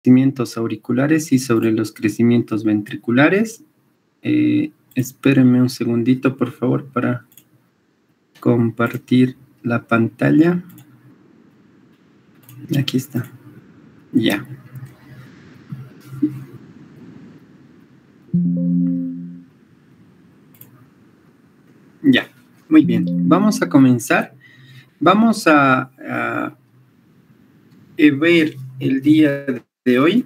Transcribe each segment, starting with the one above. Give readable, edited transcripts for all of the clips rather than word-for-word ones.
crecimientos auriculares y sobre los crecimientos ventriculares. Espérenme un segundito, por favor, para compartir la pantalla. Aquí está. Ya. Ya, muy bien. Vamos a comenzar. Vamos a ver el día de hoy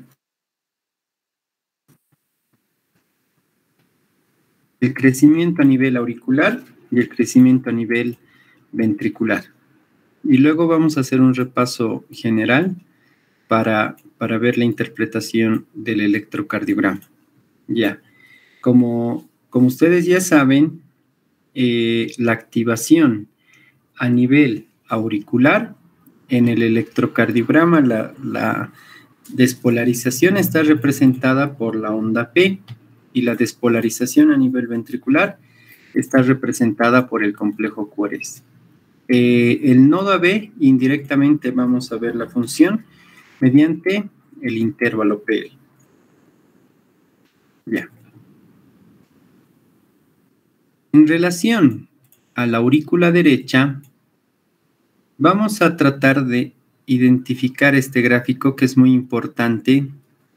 el crecimiento a nivel auricular y el crecimiento a nivel ventricular. Y luego vamos a hacer un repaso general para ver la interpretación del electrocardiograma. Ya, como ustedes ya saben, la activación a nivel auricular en el electrocardiograma, la despolarización está representada por la onda P y la despolarización a nivel ventricular está representada por el complejo QRS. El nodo AB, indirectamente vamos a ver la función mediante el intervalo PL. Ya. En relación a la aurícula derecha, vamos a tratar de identificar este gráfico que es muy importante.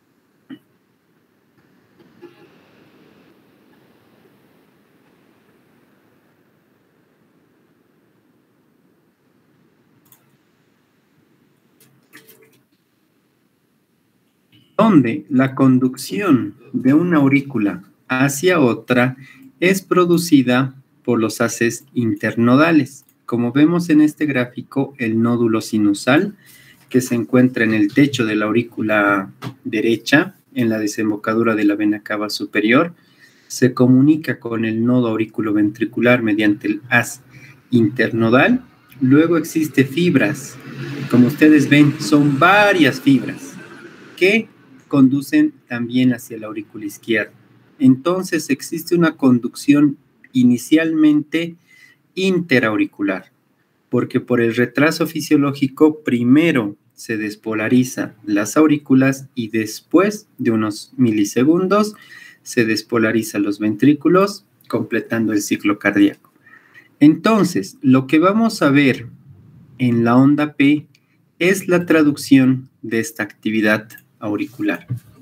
Donde la conducción de una aurícula hacia otra es producida por los haces internodales. Como vemos en este gráfico, el nódulo sinusal, que se encuentra en el techo de la aurícula derecha, en la desembocadura de la vena cava superior, se comunica con el nodo auriculoventricular mediante el haz internodal. Luego existe fibras. Como ustedes ven, son varias fibras que conducen también hacia la aurícula izquierda. Entonces existe una conducción inicialmente interauricular, porque por el retraso fisiológico primero se despolariza las aurículas y después de unos milisegundos se despolarizan los ventrículos, completando el ciclo cardíaco. Entonces, lo que vamos a ver en la onda P es la traducción de esta actividad auricular.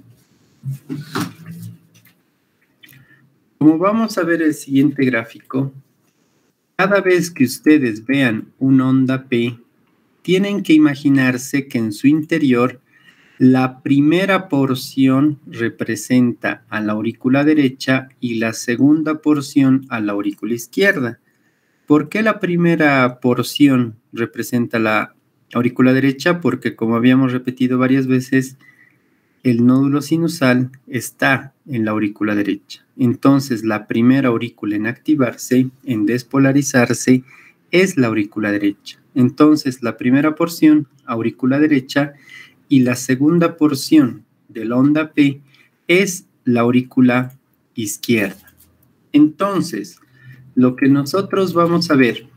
Como vamos a ver el siguiente gráfico, cada vez que ustedes vean una onda P, tienen que imaginarse que en su interior la primera porción representa a la aurícula derecha y la segunda porción a la aurícula izquierda. ¿Por qué la primera porción representa la aurícula derecha? Porque, como habíamos repetido varias veces, el nódulo sinusal está en la aurícula derecha. Entonces, la primera aurícula en activarse, en despolarizarse, es la aurícula derecha. Entonces, la primera porción, aurícula derecha, y la segunda porción de la onda P es la aurícula izquierda. Entonces, lo que nosotros vamos a ver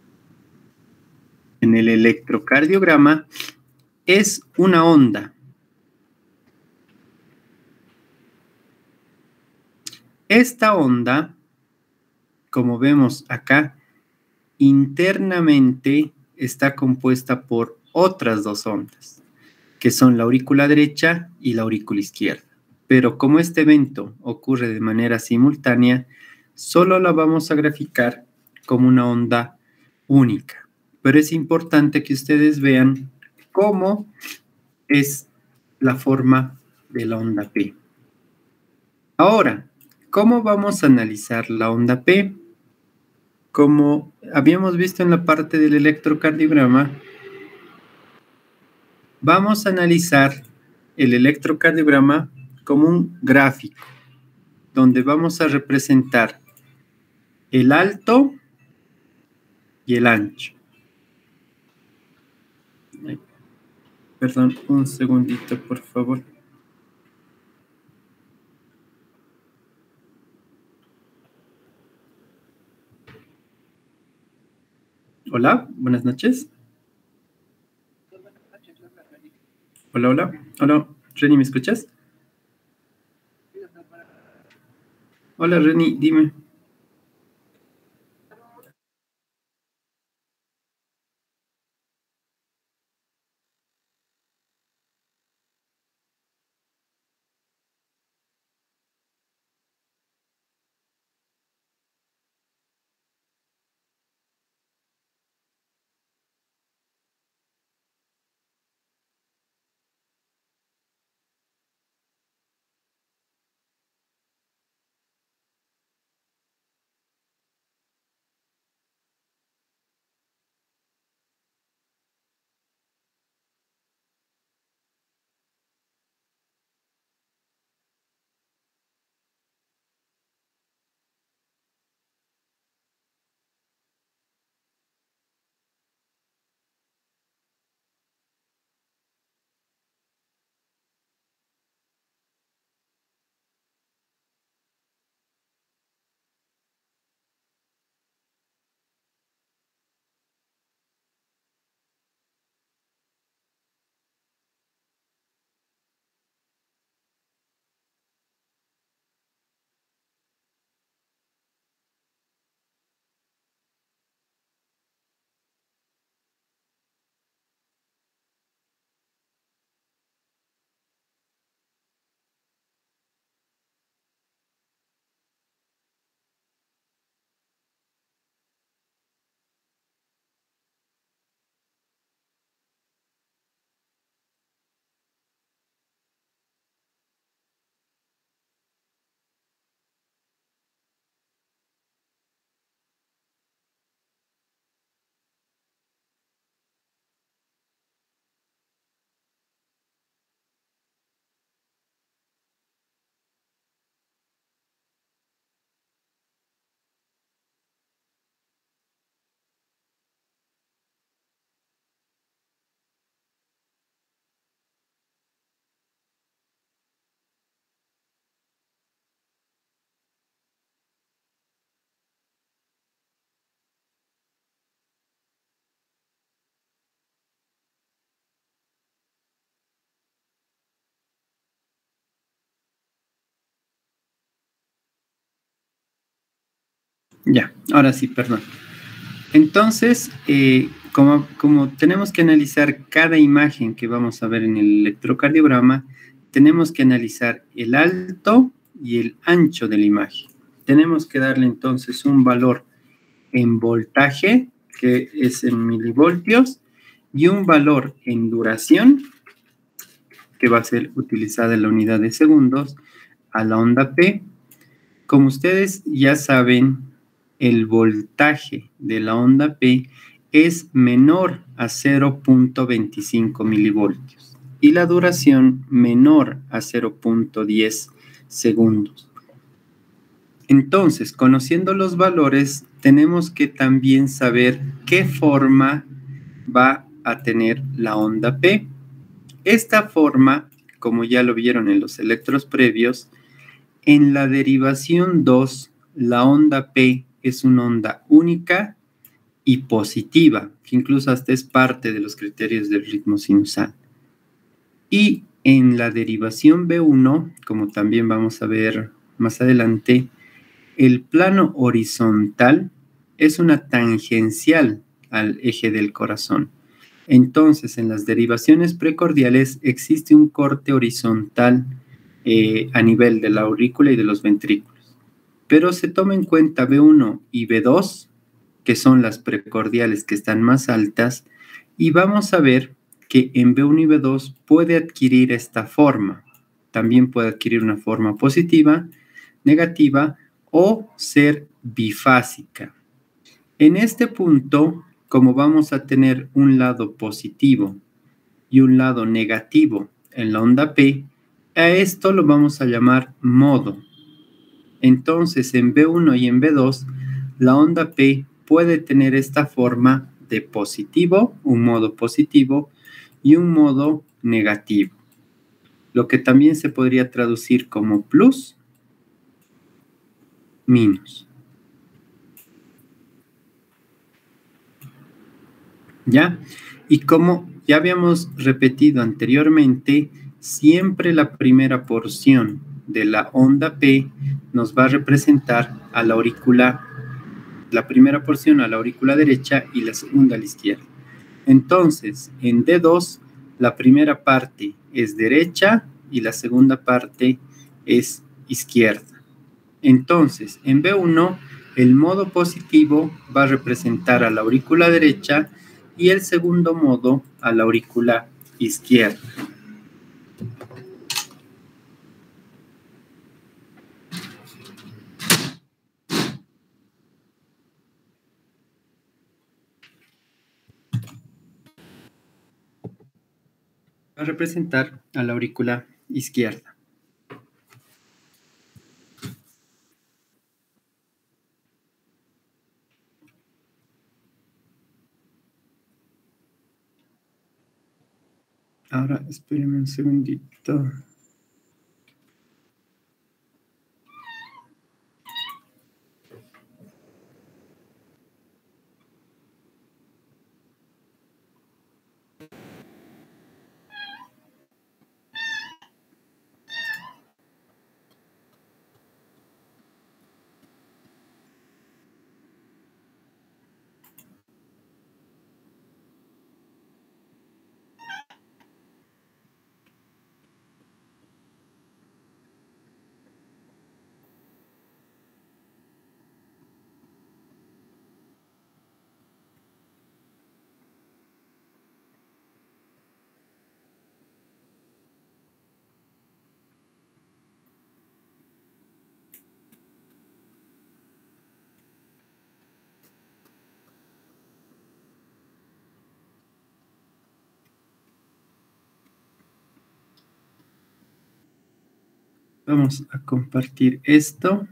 en el electrocardiograma es una onda. Esta onda, como vemos acá, internamente está compuesta por otras dos ondas, que son la aurícula derecha y la aurícula izquierda. Pero como este evento ocurre de manera simultánea, solo la vamos a graficar como una onda única. Pero es importante que ustedes vean cómo es la forma de la onda P. Ahora, ¿cómo vamos a analizar la onda P? Como habíamos visto en la parte del electrocardiograma, vamos a analizar el electrocardiograma como un gráfico, donde vamos a representar el alto y el ancho. Perdón, un segundito, por favor. Hola, buenas noches. Hola, hola, hola. Reni, ¿me escuchas? Hola, Reni, dime. Ya, ahora sí, perdón. Entonces, como tenemos que analizar cada imagen que vamos a ver en el electrocardiograma, tenemos que analizar el alto y el ancho de la imagen. Tenemos que darle entonces un valor en voltaje, que es en milivoltios, y un valor en duración, que va a ser utilizada en la unidad de segundos, a la onda P. Como ustedes ya saben, el voltaje de la onda P es menor a 0.25 milivoltios y la duración menor a 0.10 segundos. Entonces, conociendo los valores, tenemos que también saber qué forma va a tener la onda P. Esta forma, como ya lo vieron en los electros previos, en la derivación 2, la onda P es una onda única y positiva, que incluso hasta es parte de los criterios del ritmo sinusal. Y en la derivación B1, como también vamos a ver más adelante, el plano horizontal es una tangencial al eje del corazón. Entonces, en las derivaciones precordiales existe un corte horizontal a nivel de la aurícula y de los ventrículos. Pero se toma en cuenta B1 y B2, que son las precordiales que están más altas, y vamos a ver que en B1 y B2 puede adquirir esta forma. También puede adquirir una forma positiva, negativa o ser bifásica. En este punto, como vamos a tener un lado positivo y un lado negativo en la onda P, a esto lo vamos a llamar modo. Entonces, en B1 y en B2, la onda P puede tener esta forma de positivo, un modo positivo, y un modo negativo, lo que también se podría traducir como plus, minus. ¿Ya? Y como ya habíamos repetido anteriormente, siempre la primera porción de la onda P nos va a representar a la aurícula, la primera porción a la aurícula derecha y la segunda a la izquierda. Entonces, en D2, la primera parte es derecha y la segunda parte es izquierda. Entonces, en B1, el modo positivo va a representar a la aurícula derecha y el segundo modo a la aurícula izquierda. Va a representar a la aurícula izquierda. Ahora, espérenme un segundito. Vamos a compartir esto.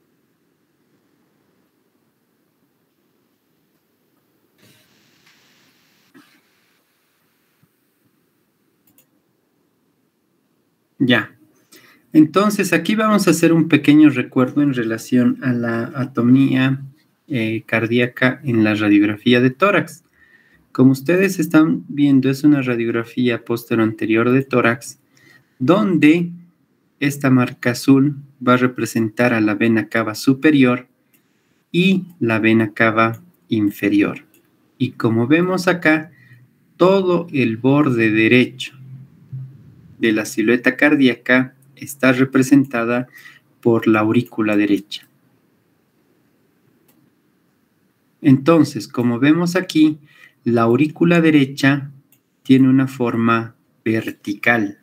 Ya. Entonces, aquí vamos a hacer un pequeño recuerdo en relación a la atonía cardíaca en la radiografía de tórax. Como ustedes están viendo, es una radiografía posterior-anterior de tórax, donde esta marca azul va a representar a la vena cava superior y la vena cava inferior. Y como vemos acá, todo el borde derecho de la silueta cardíaca está representada por la aurícula derecha. Entonces, como vemos aquí, la aurícula derecha tiene una forma vertical.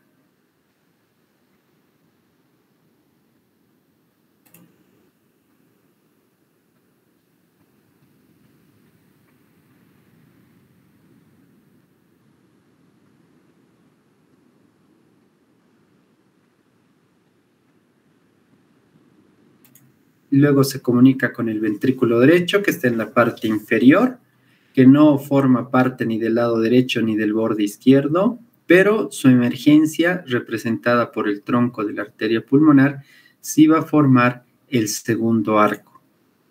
Luego se comunica con el ventrículo derecho, que está en la parte inferior, que no forma parte ni del lado derecho ni del borde izquierdo, pero su emergencia, representada por el tronco de la arteria pulmonar, sí va a formar el segundo arco.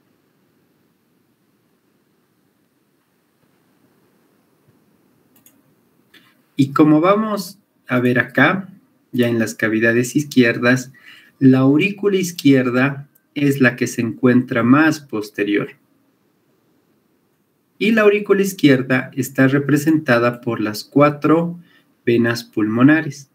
Y como vamos a ver acá, ya en las cavidades izquierdas, la aurícula izquierda es la que se encuentra más posterior. Y la aurícula izquierda está representada por las 4 venas pulmonares.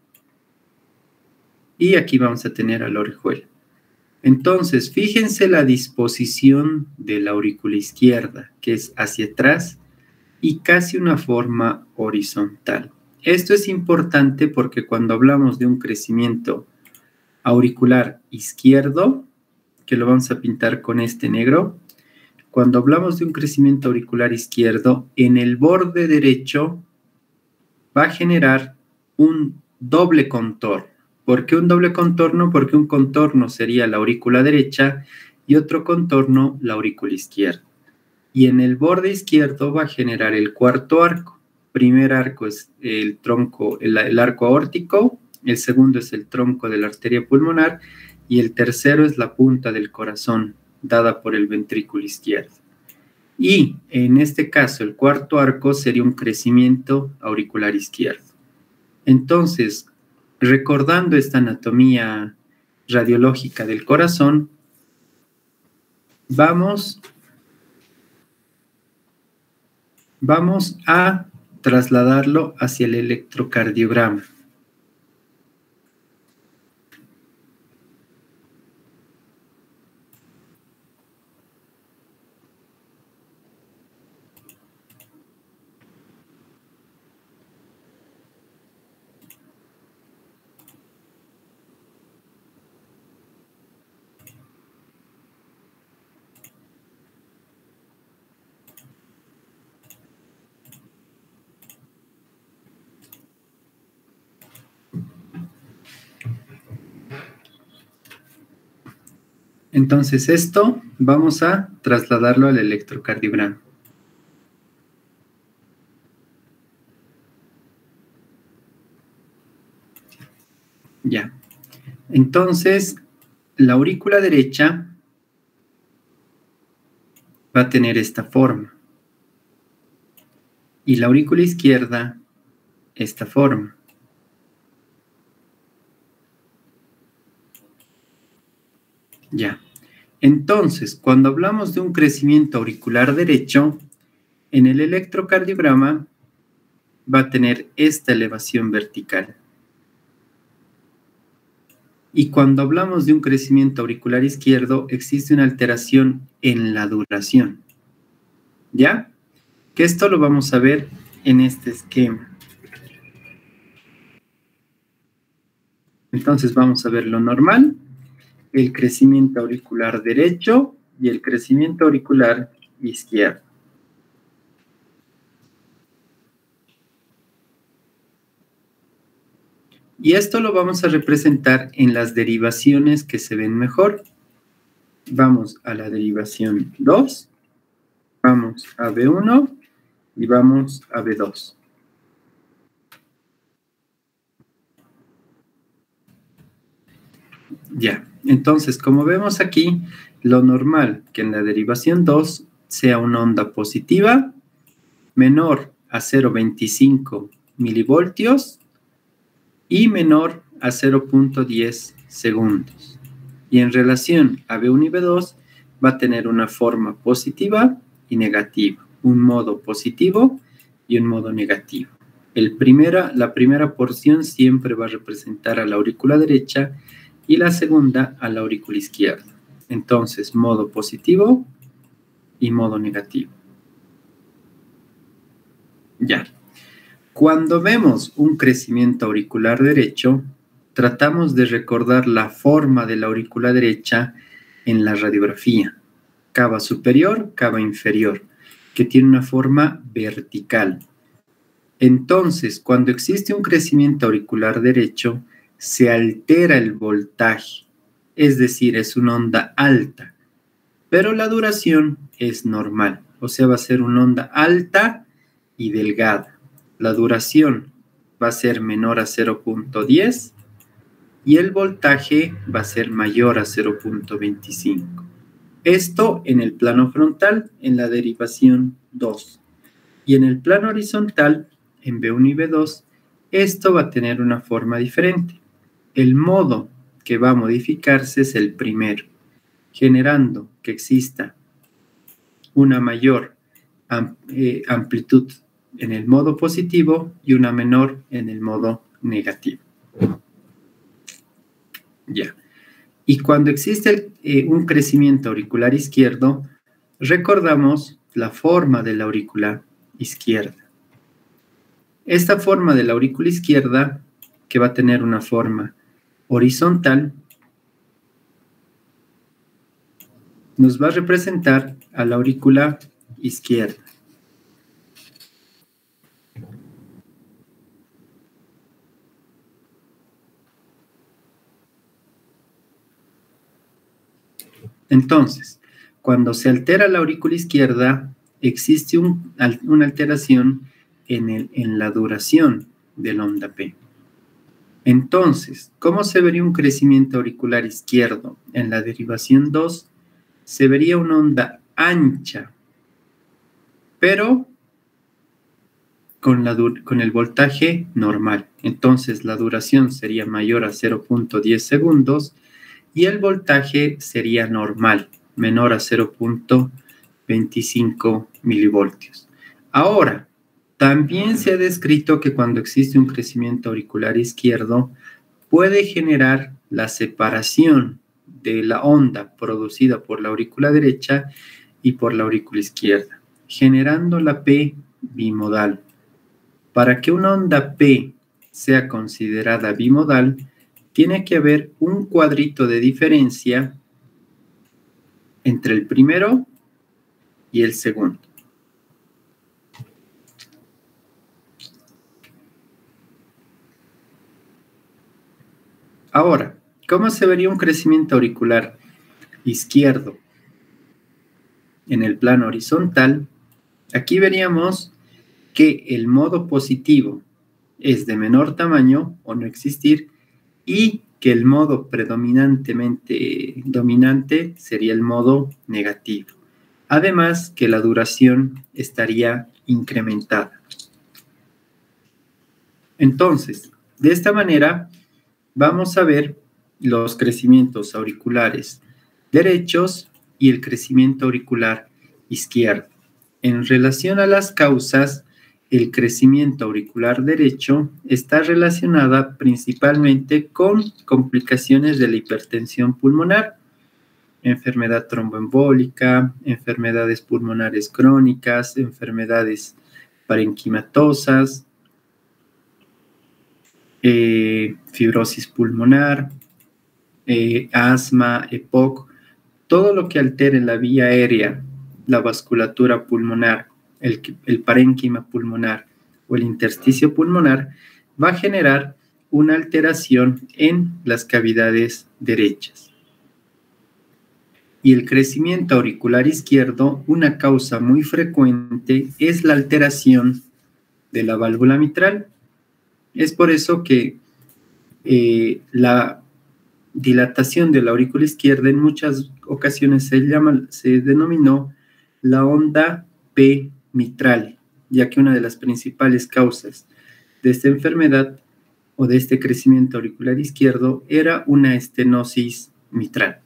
Y aquí vamos a tener a la orejuela. Entonces, fíjense la disposición de la aurícula izquierda, que es hacia atrás y casi una forma horizontal. Esto es importante porque cuando hablamos de un crecimiento auricular izquierdo, que lo vamos a pintar con este negro, cuando hablamos de un crecimiento auricular izquierdo, en el borde derecho va a generar un doble contorno. ¿Por qué un doble contorno? Porque un contorno sería la aurícula derecha y otro contorno la aurícula izquierda. Y en el borde izquierdo va a generar el cuarto arco. Primer arco es el tronco, el arco aórtico, el segundo es el tronco de la arteria pulmonar y el tercero es la punta del corazón, dada por el ventrículo izquierdo. Y en este caso, el cuarto arco sería un crecimiento auricular izquierdo. Entonces, recordando esta anatomía radiológica del corazón, vamos a trasladarlo hacia el electrocardiograma. Entonces esto vamos a trasladarlo al electrocardiograma. Ya. Entonces, la aurícula derecha va a tener esta forma. Y la aurícula izquierda, esta forma. Ya. Entonces, cuando hablamos de un crecimiento auricular derecho, en el electrocardiograma va a tener esta elevación vertical. Y cuando hablamos de un crecimiento auricular izquierdo, existe una alteración en la duración. ¿Ya? Que esto lo vamos a ver en este esquema. Entonces vamos a ver lo normal, el crecimiento auricular derecho y el crecimiento auricular izquierdo. Y esto lo vamos a representar en las derivaciones que se ven mejor. Vamos a la derivación 2, vamos a B1 y vamos a B2. Ya, entonces como vemos aquí, lo normal que en la derivación 2 sea una onda positiva menor a 0,25 milivoltios y menor a 0,10 segundos. Y en relación a B1 y B2 va a tener una forma positiva y negativa, un modo positivo y un modo negativo. La primera porción siempre va a representar a la aurícula derecha y la segunda a la aurícula izquierda. Entonces, modo positivo y modo negativo. Ya. Cuando vemos un crecimiento auricular derecho, tratamos de recordar la forma de la aurícula derecha en la radiografía. Cava superior, cava inferior, que tiene una forma vertical. Entonces, cuando existe un crecimiento auricular derecho, se altera el voltaje, es decir, es una onda alta, pero la duración es normal, o sea, va a ser una onda alta y delgada. La duración va a ser menor a 0,10 y el voltaje va a ser mayor a 0,25. Esto en el plano frontal, en la derivación 2. Y en el plano horizontal, en B1 y B2, esto va a tener una forma diferente. El modo que va a modificarse es el primero, generando que exista una mayor amplitud en el modo positivo y una menor en el modo negativo. Ya. Y cuando existe un crecimiento auricular izquierdo, recordamos la forma de la aurícula izquierda. Esta forma de la aurícula izquierda, que va a tener una forma horizontal, nos va a representar a la aurícula izquierda. Entonces, cuando se altera la aurícula izquierda, existe una alteración en la duración de la onda P. Entonces, ¿cómo se vería un crecimiento auricular izquierdo? En la derivación 2, se vería una onda ancha, pero con el voltaje normal, Entonces, la duración sería mayor a 0.10 segundos y el voltaje sería normal, menor a 0.25 milivoltios. Ahora, también se ha descrito que cuando existe un crecimiento auricular izquierdo, puede generar la separación de la onda producida por la aurícula derecha y por la aurícula izquierda, generando la P bimodal. Para que una onda P sea considerada bimodal, tiene que haber un cuadrito de diferencia entre el primero y el segundo. Ahora, ¿cómo se vería un crecimiento auricular izquierdo en el plano horizontal? Aquí veríamos que el modo positivo es de menor tamaño o no existir y que el modo predominantemente dominante sería el modo negativo. Además que la duración estaría incrementada. Entonces, de esta manera vamos a ver los crecimientos auriculares derechos y el crecimiento auricular izquierdo. En relación a las causas, el crecimiento auricular derecho está relacionada principalmente con complicaciones de la hipertensión pulmonar, enfermedad tromboembólica, enfermedades pulmonares crónicas, enfermedades parenquimatosas, fibrosis pulmonar, asma, EPOC, todo lo que altere la vía aérea, la vasculatura pulmonar, el parénquima pulmonar o el intersticio pulmonar, va a generar una alteración en las cavidades derechas. Y el crecimiento auricular izquierdo, una causa muy frecuente es la alteración de la válvula mitral. Es por eso que la dilatación de la aurícula izquierda en muchas ocasiones se denominó la onda P mitral, ya que una de las principales causas de esta enfermedad o de este crecimiento auricular izquierdo era una estenosis mitral.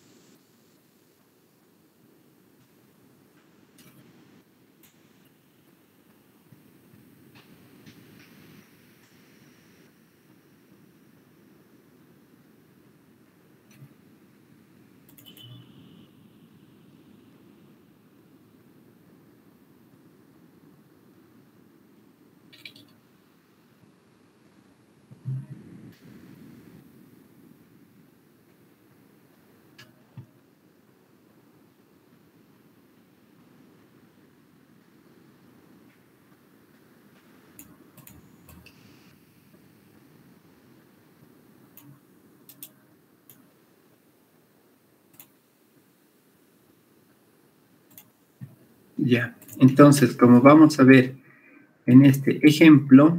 Ya, entonces, como vamos a ver en este ejemplo,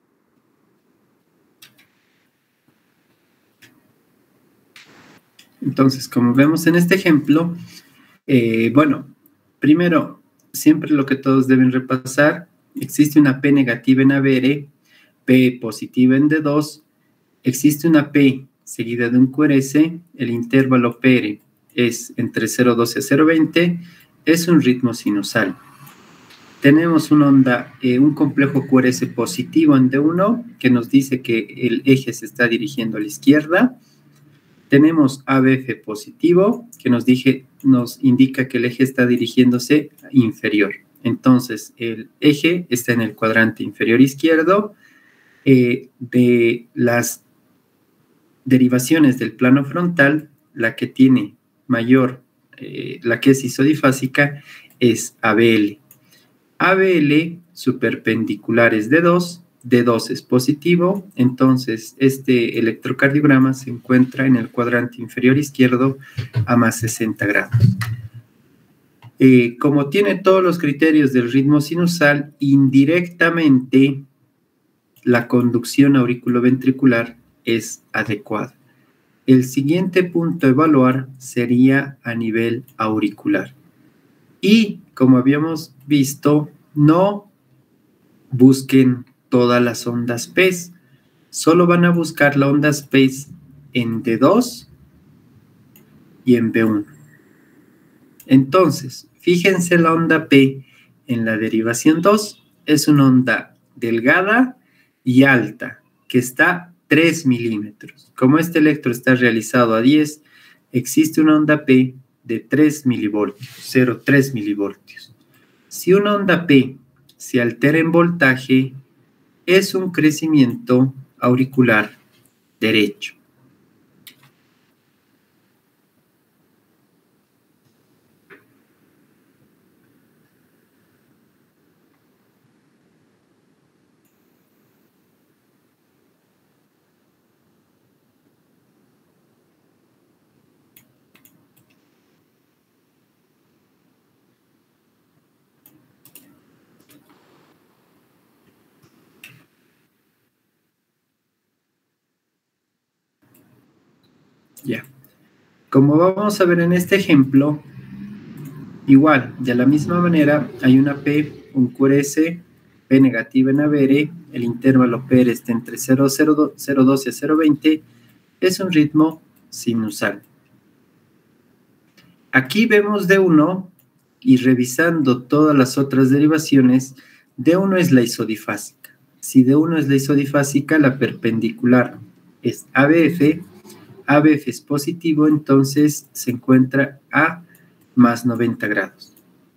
como vemos en este ejemplo, bueno, primero, siempre lo que todos deben repasar, existe una P negativa en ABR, P positiva en D2, existe una P seguida de un QRS, el intervalo PR es entre 0,12 a 0,20, es un ritmo sinusal. Tenemos una onda, un complejo QRS positivo en D1 que nos dice que el eje se está dirigiendo a la izquierda. Tenemos ABF positivo que nos indica que el eje está dirigiéndose inferior. Entonces, el eje está en el cuadrante inferior izquierdo. De las derivaciones del plano frontal, la que tiene mayor, la que es isodifásica, es ABL. ABL, su perpendicular es D2, D2 es positivo, entonces este electrocardiograma se encuentra en el cuadrante inferior izquierdo a más 60 grados. Como tiene todos los criterios del ritmo sinusal, indirectamente la conducción auriculoventricular es adecuada. El siguiente punto a evaluar sería a nivel auricular. Y, como habíamos visto, no busquen todas las ondas P. solo van a buscar la onda space en D2 y en B1. Entonces, fíjense la onda P en la derivación 2, es una onda delgada y alta, que está 3 milímetros. Como este electro está realizado a 10, existe una onda P de 3 milivoltios, 0,3 milivoltios. Si una onda P se altera en voltaje, es un crecimiento auricular derecho. Ya. Como vamos a ver en este ejemplo, igual, de la misma manera, hay una P, un QRS, P negativa en ABR, el intervalo PR está entre 0,02 y 0,20, es un ritmo sinusal. Aquí vemos D1 y revisando todas las otras derivaciones, D1 es la isodifásica. Si D1 es la isodifásica, la perpendicular es ABF, ABF es positivo, entonces se encuentra a más 90 grados.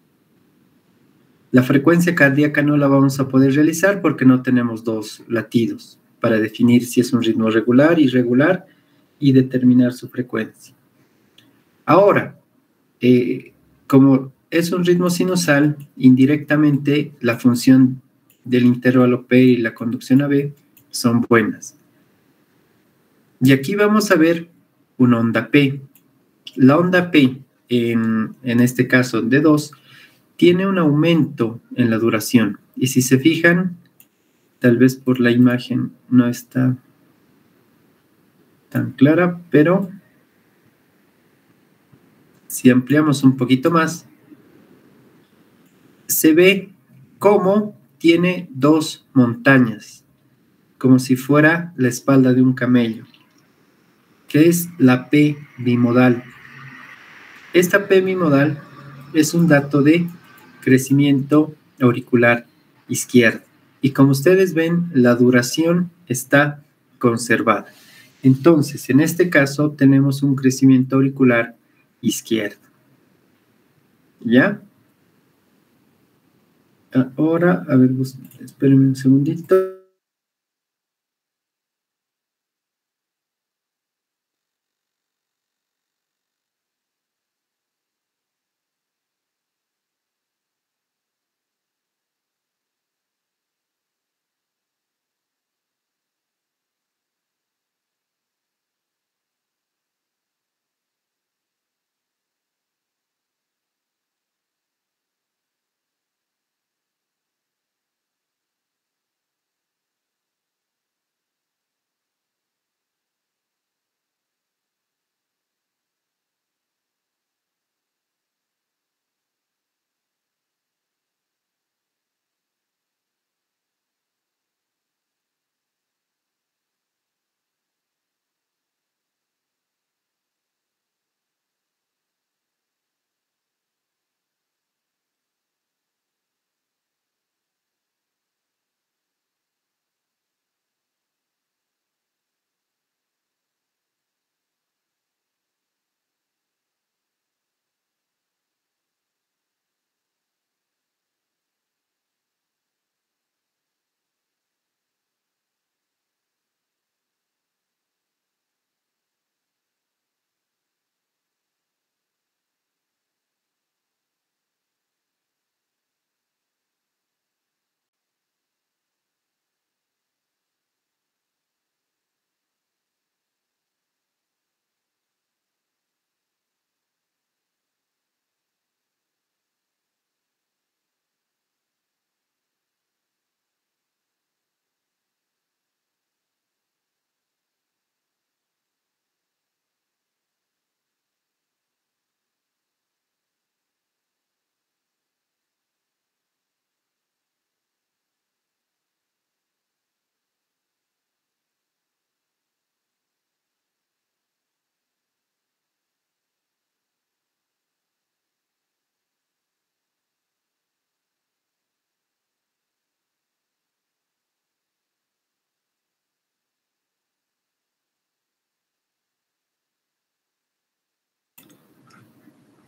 La frecuencia cardíaca no la vamos a poder realizar porque no tenemos dos latidos para definir si es un ritmo regular, irregular y determinar su frecuencia. Ahora, como es un ritmo sinusal, indirectamente la función del intervalo P y la conducción AB son buenas. Y aquí vamos a ver una onda P. La onda P, en este caso D2, tiene un aumento en la duración. Y si se fijan, tal vez por la imagen no está tan clara, pero si ampliamos un poquito más, se ve cómo tiene dos montañas, como si fuera la espalda de un camello, que es la P bimodal. Esta P bimodal es un dato de crecimiento auricular izquierdo. Y como ustedes ven, la duración está conservada. Entonces, en este caso, tenemos un crecimiento auricular izquierdo. ¿Ya? Ahora, a ver, espérenme un segundito.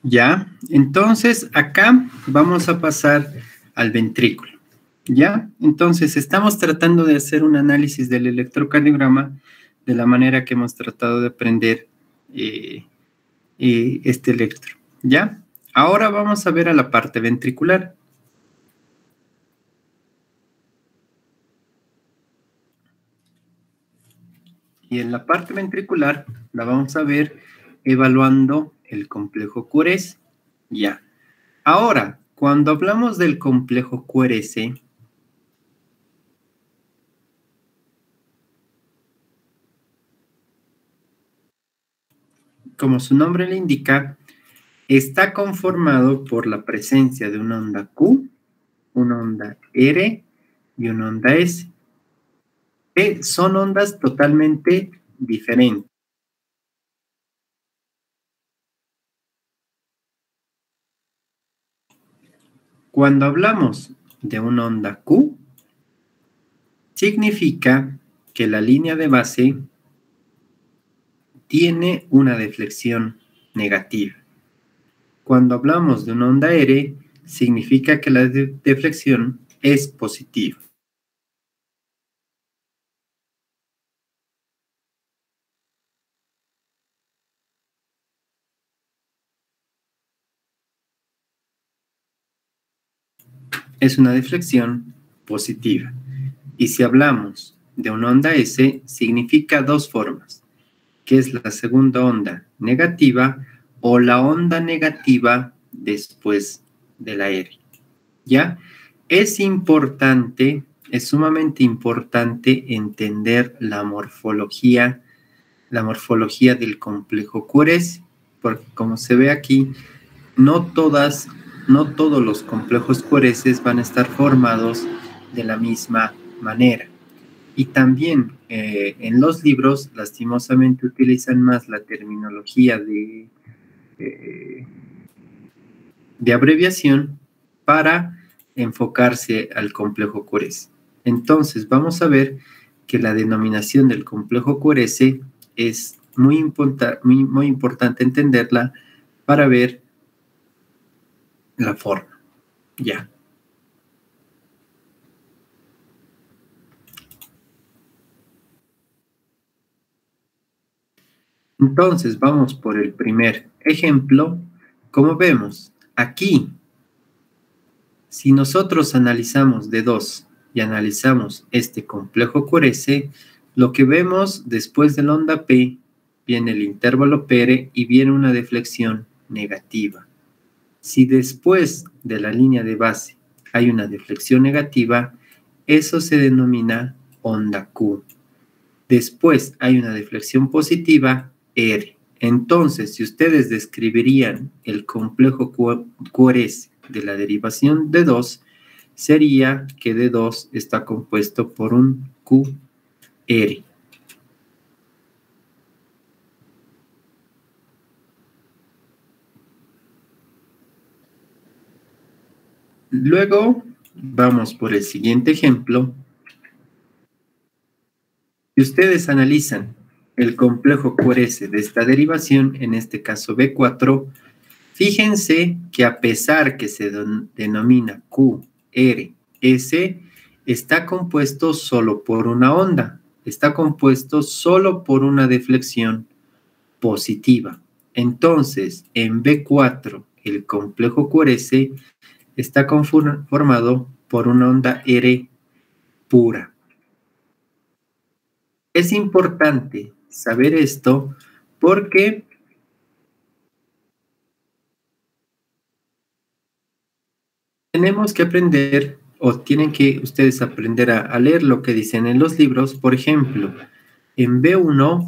¿Ya? Entonces, acá vamos a pasar al ventrículo. ¿Ya? Entonces, estamos tratando de hacer un análisis del electrocardiograma de la manera que hemos tratado de aprender este electro. ¿Ya? Ahora vamos a ver a la parte ventricular. Y en la parte ventricular la vamos a ver evaluando el complejo QRS. Ya. Ahora, cuando hablamos del complejo QRS, como su nombre le indica, está conformado por la presencia de una onda Q, una onda R y una onda S, que son ondas totalmente diferentes. Cuando hablamos de una onda Q, significa que la línea de base tiene una deflexión negativa. Cuando hablamos de una onda R, significa que la deflexión es positiva. Es una deflexión positiva. Y si hablamos de una onda S, significa dos formas, que es la segunda onda negativa o la onda negativa después de la R. ¿Ya? Es importante, es sumamente importante entender la morfología del complejo QRS, porque como se ve aquí, no todos los complejos QRS van a estar formados de la misma manera. Y también en los libros, lastimosamente, utilizan más la terminología de abreviación para enfocarse al complejo QRS. Entonces, vamos a ver que la denominación del complejo QRS es muy importante entenderla para ver la forma. Ya. Entonces, vamos por el primer ejemplo. Como vemos, aquí, si nosotros analizamos D2 y analizamos este complejo QRS, lo que vemos después de la onda P, viene el intervalo PR y viene una deflexión negativa. Si después de la línea de base hay una deflexión negativa, eso se denomina onda Q. Después hay una deflexión positiva, R. Entonces, si ustedes describirían el complejo QRS de la derivación de 2, sería que D2 está compuesto por un QR. Luego, vamos por el siguiente ejemplo. Si ustedes analizan el complejo QRS de esta derivación, en este caso B4, fíjense que a pesar que se denomina QRS, está compuesto solo por una onda, está compuesto solo por una deflexión positiva. Entonces, en B4, el complejo QRS está conformado por una onda R pura. Es importante saber esto porque tenemos que aprender o tienen que ustedes aprender a leer lo que dicen en los libros. Por ejemplo, en B1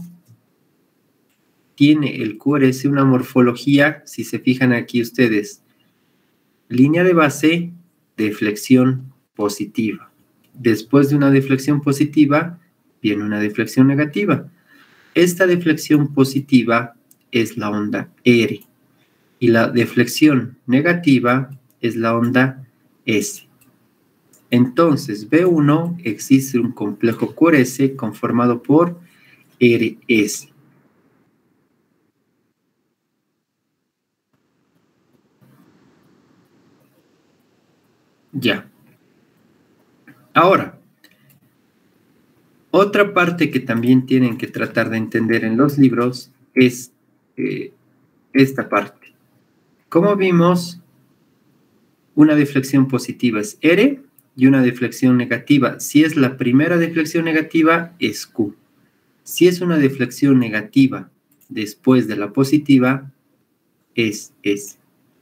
tiene el QRS una morfología, si se fijan aquí ustedes, línea de base, deflexión positiva. Después de una deflexión positiva, viene una deflexión negativa. Esta deflexión positiva es la onda R y la deflexión negativa es la onda S. Entonces, B1 existe un complejo QRS conformado por RS. Ya. Ahora, otra parte que también tienen que tratar de entender en los libros es esta parte. Como vimos, una deflexión positiva es R y una deflexión negativa. Si es la primera deflexión negativa, es Q. Si es una deflexión negativa después de la positiva, es S.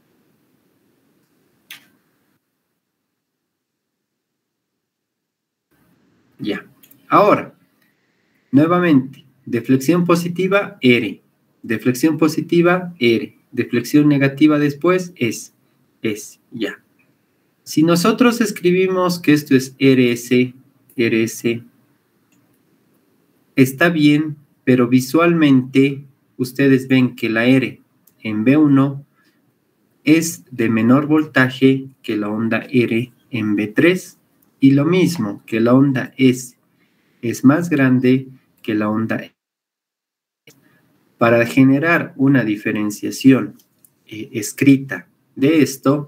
Ya. Ahora, nuevamente, deflexión positiva, R. Deflexión positiva, R. Deflexión negativa después, S. Ya. Si nosotros escribimos que esto es RS, RS, está bien, pero visualmente ustedes ven que la R en B1 es de menor voltaje que la onda R en B3 y lo mismo que la onda S es más grande que la onda E. Para generar una diferenciación escrita de esto,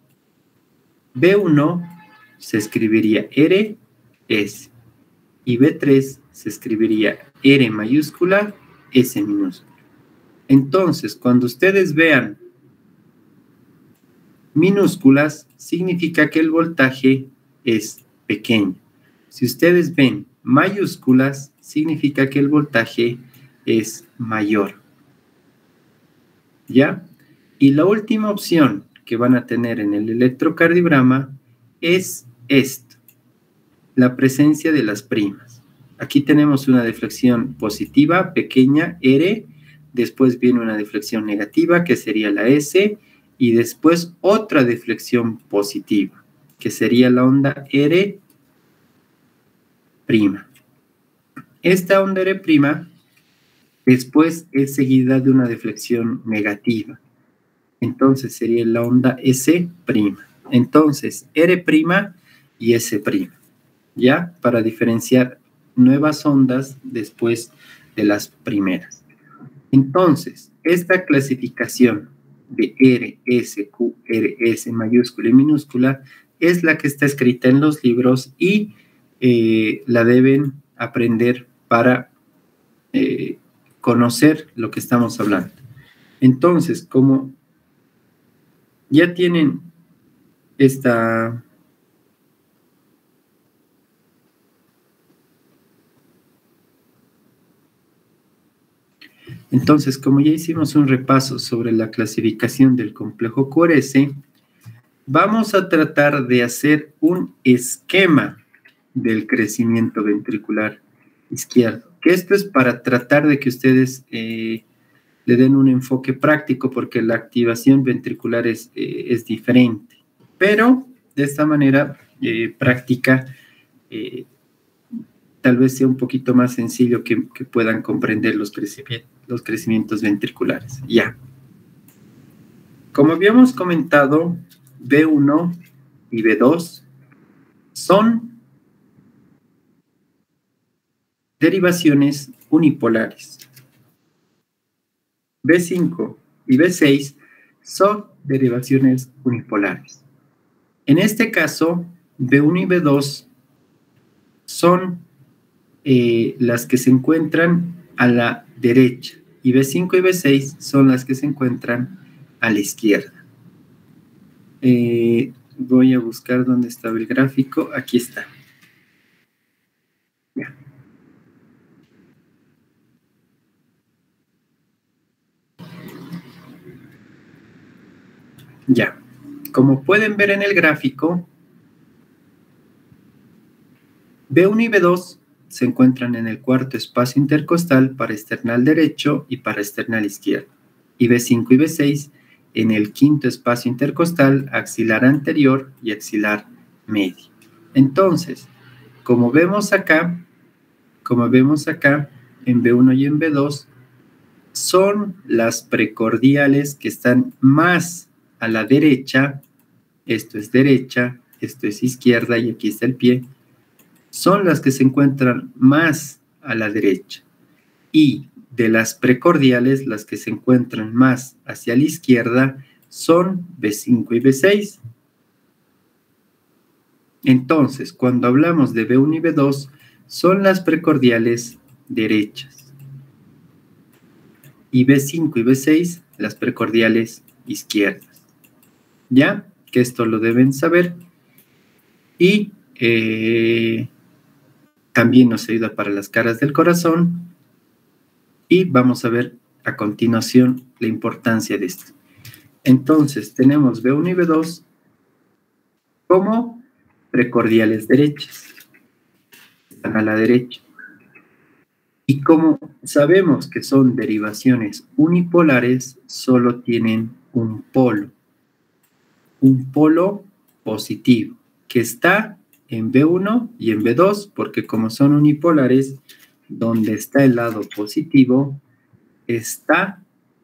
B1 se escribiría R, S y B3 se escribiría R mayúscula, S minúscula. Entonces, cuando ustedes vean minúsculas, significa que el voltaje es pequeño. Si ustedes ven mayúsculas, significa que el voltaje es mayor. ¿Ya? Y la última opción que van a tener en el electrocardiograma es esto, la presencia de las primas. Aquí tenemos una deflexión positiva, pequeña, R, después viene una deflexión negativa, que sería la S, y después otra deflexión positiva, que sería la onda R'. Esta onda R' después es seguida de una deflexión negativa. Entonces sería la onda S'. Entonces, R' y S'. ¿Ya? Para diferenciar nuevas ondas después de las primeras. Entonces, esta clasificación de R, S, Q, R, S mayúscula y minúscula es la que está escrita en los libros y la deben aprender para conocer lo que estamos hablando. Entonces, como ya tienen esta... Entonces, como ya hicimos un repaso sobre la clasificación del complejo QRS, vamos a tratar de hacer un esquema del crecimiento ventricular izquierdo, que esto es para tratar de que ustedes le den un enfoque práctico, porque la activación ventricular es diferente, pero de esta manera práctica tal vez sea un poquito más sencillo que puedan comprender los crecimientos ventriculares. Ya. Como habíamos comentado, B1 y B2 son derivaciones unipolares. B5 y B6 son derivaciones unipolares. En este caso, B1 y B2 son las que se encuentran a la derecha y B5 y B6 son las que se encuentran a la izquierda. Voy a buscar dónde estaba el gráfico. Aquí está. Ya. Ya. Como pueden ver en el gráfico, B1 y B2 se encuentran en el cuarto espacio intercostal para esternal derecho y para esternal izquierdo, y B5 y B6 en el quinto espacio intercostal axilar anterior y axilar medio. Entonces, como vemos acá, en B1 y en B2, son las precordiales que están más a la derecha. Esto es derecha, esto es izquierda y aquí está el pie. Son las que se encuentran más a la derecha. Y de las precordiales, las que se encuentran más hacia la izquierda son B5 y B6. Entonces, cuando hablamos de B1 y B2, son las precordiales derechas. Y B5 y B6, las precordiales izquierdas. ¿Ya? Que esto lo deben saber. Y también nos ayuda para las caras del corazón. Y vamos a ver a continuación la importancia de esto. Entonces, tenemos B1 y B2 como precordiales derechas. Están a la derecha. Y como sabemos que son derivaciones unipolares, solo tienen un polo positivo, que está en B1 y en B2, porque como son unipolares, donde está el lado positivo, está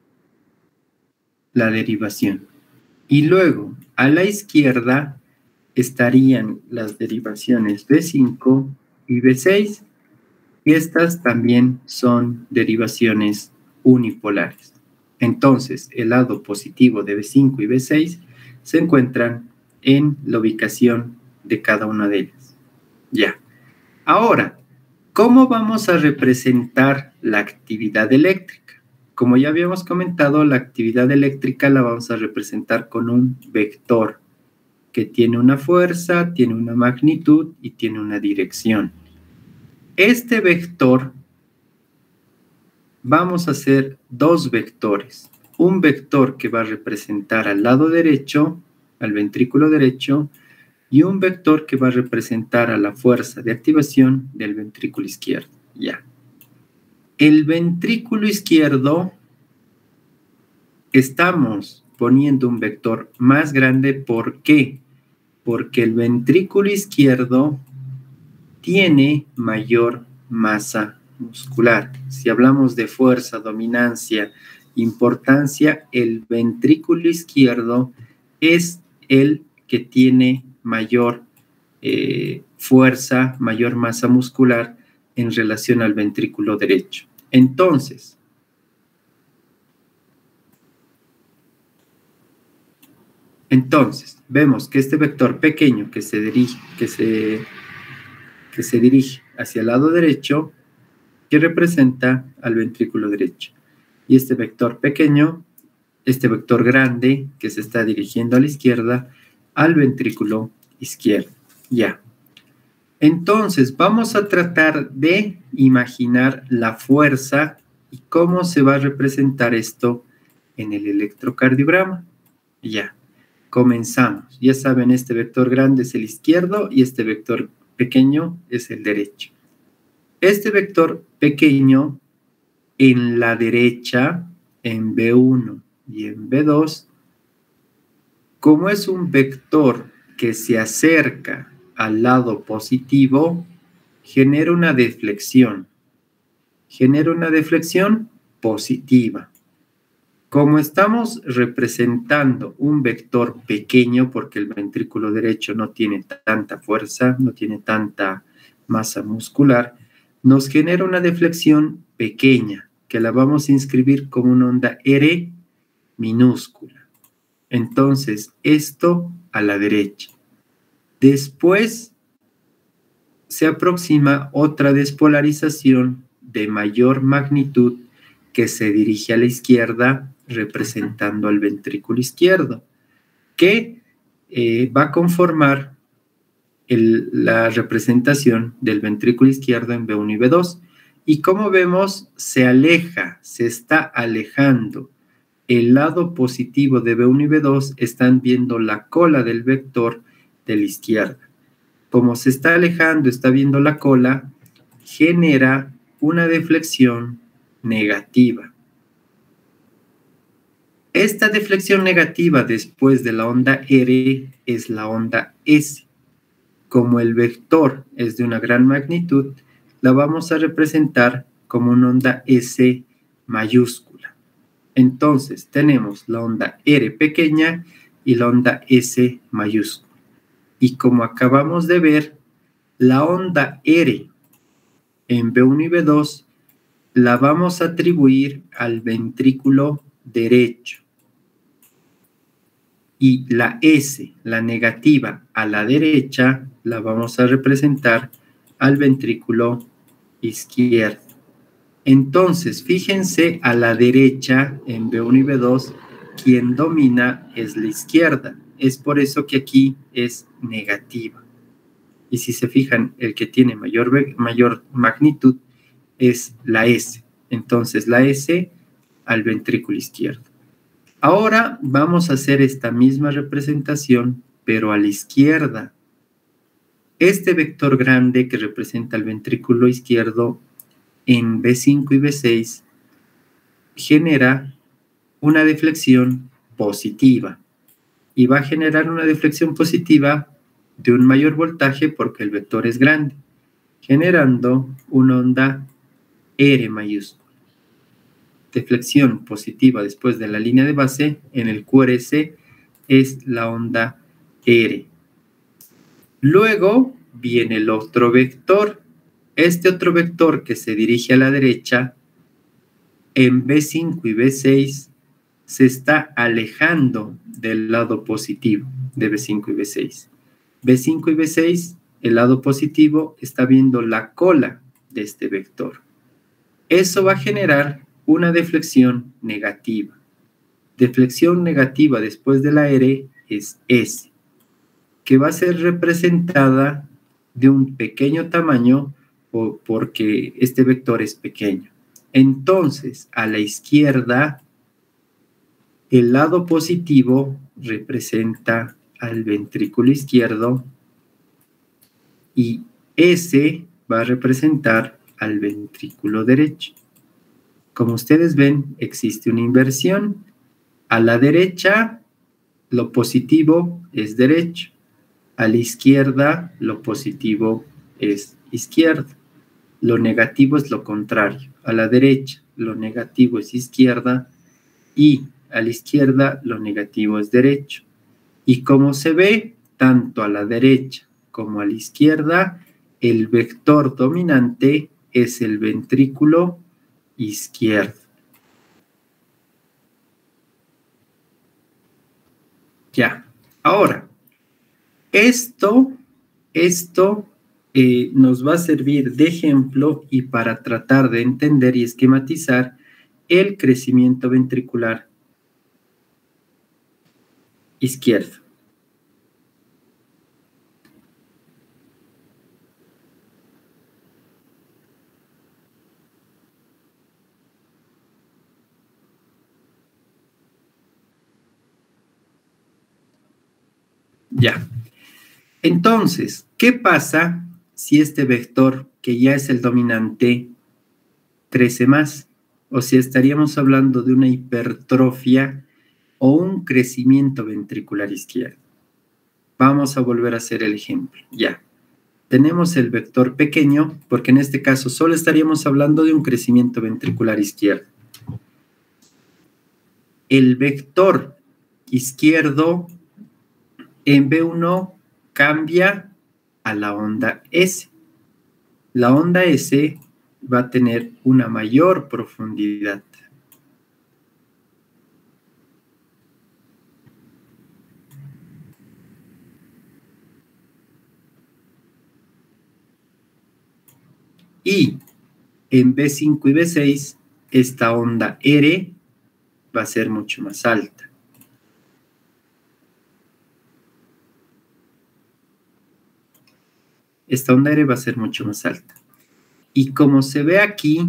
la derivación. Y luego, a la izquierda, estarían las derivaciones B5 y B6, y estas también son derivaciones unipolares. Entonces, el lado positivo de B5 y B6 se encuentran en la ubicación de cada una de ellas. Ya. Ahora, ¿cómo vamos a representar la actividad eléctrica? Como ya habíamos comentado, la actividad eléctrica la vamos a representar con un vector que tiene una fuerza, tiene una magnitud y tiene una dirección. Este vector, vamos a hacer dos vectores. Un vector que va a representar al lado derecho, al ventrículo derecho, y un vector que va a representar a la fuerza de activación del ventrículo izquierdo. Ya. El ventrículo izquierdo, estamos poniendo un vector más grande. ¿Por qué? Porque el ventrículo izquierdo tiene mayor masa muscular. Si hablamos de fuerza, dominancia, importancia, el ventrículo izquierdo es el que tiene mayor fuerza, mayor masa muscular en relación al ventrículo derecho. Entonces, vemos que este vector pequeño que se dirige hacia el lado derecho, que representa al ventrículo derecho. Y este vector pequeño, este vector grande que se está dirigiendo a la izquierda, al ventrículo izquierdo. Ya. Entonces, vamos a tratar de imaginar la fuerza y cómo se va a representar esto en el electrocardiograma. Ya. Comenzamos. Ya saben, este vector grande es el izquierdo y este vector pequeño es el derecho. Este vector pequeño en la derecha, en B1 y en B2, como es un vector que se acerca al lado positivo, genera una deflexión. Genera una deflexión positiva. Como estamos representando un vector pequeño, porque el ventrículo derecho no tiene tanta fuerza, no tiene tanta masa muscular, nos genera una deflexión pequeña, que la vamos a inscribir como una onda R minúscula. Entonces, esto a la derecha. Después se aproxima otra despolarización de mayor magnitud que se dirige a la izquierda, representando al ventrículo izquierdo, que va a conformar la representación del ventrículo izquierdo en B1 y B2. Y como vemos, se aleja, se está alejando. El lado positivo de B1 y B2 están viendo la cola del vector de la izquierda. Como se está alejando, está viendo la cola, genera una deflexión negativa. Esta deflexión negativa después de la onda R es la onda S. Como el vector es de una gran magnitud, la vamos a representar como una onda S mayúscula. Entonces, tenemos la onda R pequeña y la onda S mayúscula. Y como acabamos de ver, la onda R en B1 y B2 la vamos a atribuir al ventrículo derecho. Y la S, la negativa, a la derecha, la vamos a representar al ventrículo izquierdo. Entonces, fíjense a la derecha en B1 y B2, quien domina es la izquierda. Es por eso que aquí es negativa. Y si se fijan, el que tiene mayor magnitud es la S. Entonces, la S al ventrículo izquierdo. Ahora vamos a hacer esta misma representación, pero a la izquierda. Este vector grande que representa el ventrículo izquierdo en B5 y B6 genera una deflexión positiva y va a generar una deflexión positiva de un mayor voltaje porque el vector es grande, generando una onda R mayúscula. Deflexión positiva después de la línea de base en el QRS es la onda R. Luego viene el otro vector. Este otro vector que se dirige a la derecha en B5 y B6 se está alejando del lado positivo de B5 y B6. B5 y B6, el lado positivo, está viendo la cola de este vector. Eso va a generar una deflexión negativa. Deflexión negativa después de la R es S, que va a ser representada de un pequeño tamaño porque este vector es pequeño. Entonces, a la izquierda, el lado positivo representa al ventrículo izquierdo y S va a representar al ventrículo derecho. Como ustedes ven, existe una inversión. A la derecha, lo positivo es derecho. A la izquierda, lo positivo es izquierdo. Lo negativo es lo contrario. A la derecha, lo negativo es izquierda y a la izquierda, lo negativo es derecho. Y como se ve, tanto a la derecha como a la izquierda, el vector dominante es el ventrículo izquierdo. Ya, ahora, esto nos va a servir de ejemplo y para tratar de entender y esquematizar el crecimiento ventricular izquierdo. Ya. Entonces, ¿qué pasa si este vector, que ya es el dominante, crece más? O sea, estaríamos hablando de una hipertrofia o un crecimiento ventricular izquierdo. Vamos a volver a hacer el ejemplo. Ya. Tenemos el vector pequeño, porque en este caso solo estaríamos hablando de un crecimiento ventricular izquierdo. El vector izquierdo en B1 cambia a la onda S. La onda S va a tener una mayor profundidad. Y en B5 y B6, esta onda R va a ser mucho más alta. Esta onda R va a ser mucho más alta. Y como se ve aquí,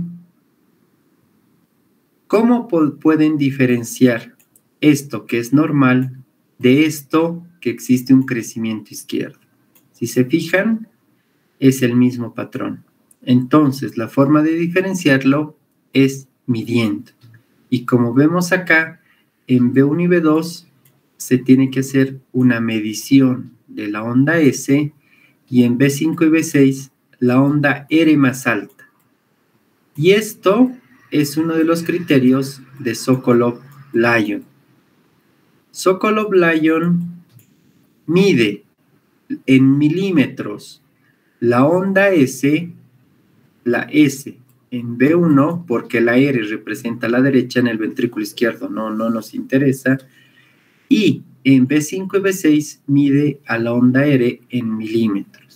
¿cómo pueden diferenciar esto que es normal de esto que existe un crecimiento izquierdo? Si se fijan, es el mismo patrón. Entonces, la forma de diferenciarlo es midiendo. Y como vemos acá, en B1 y B2 se tiene que hacer una medición de la onda S y en B5 y B6 la onda R más alta. Y esto es uno de los criterios de Sokolov-Lyon. Sokolov-Lyon mide en milímetros la onda S, la S en B1, porque la R representa la derecha en el ventrículo izquierdo, no nos interesa, y en B5 y B6 mide a la onda R en milímetros.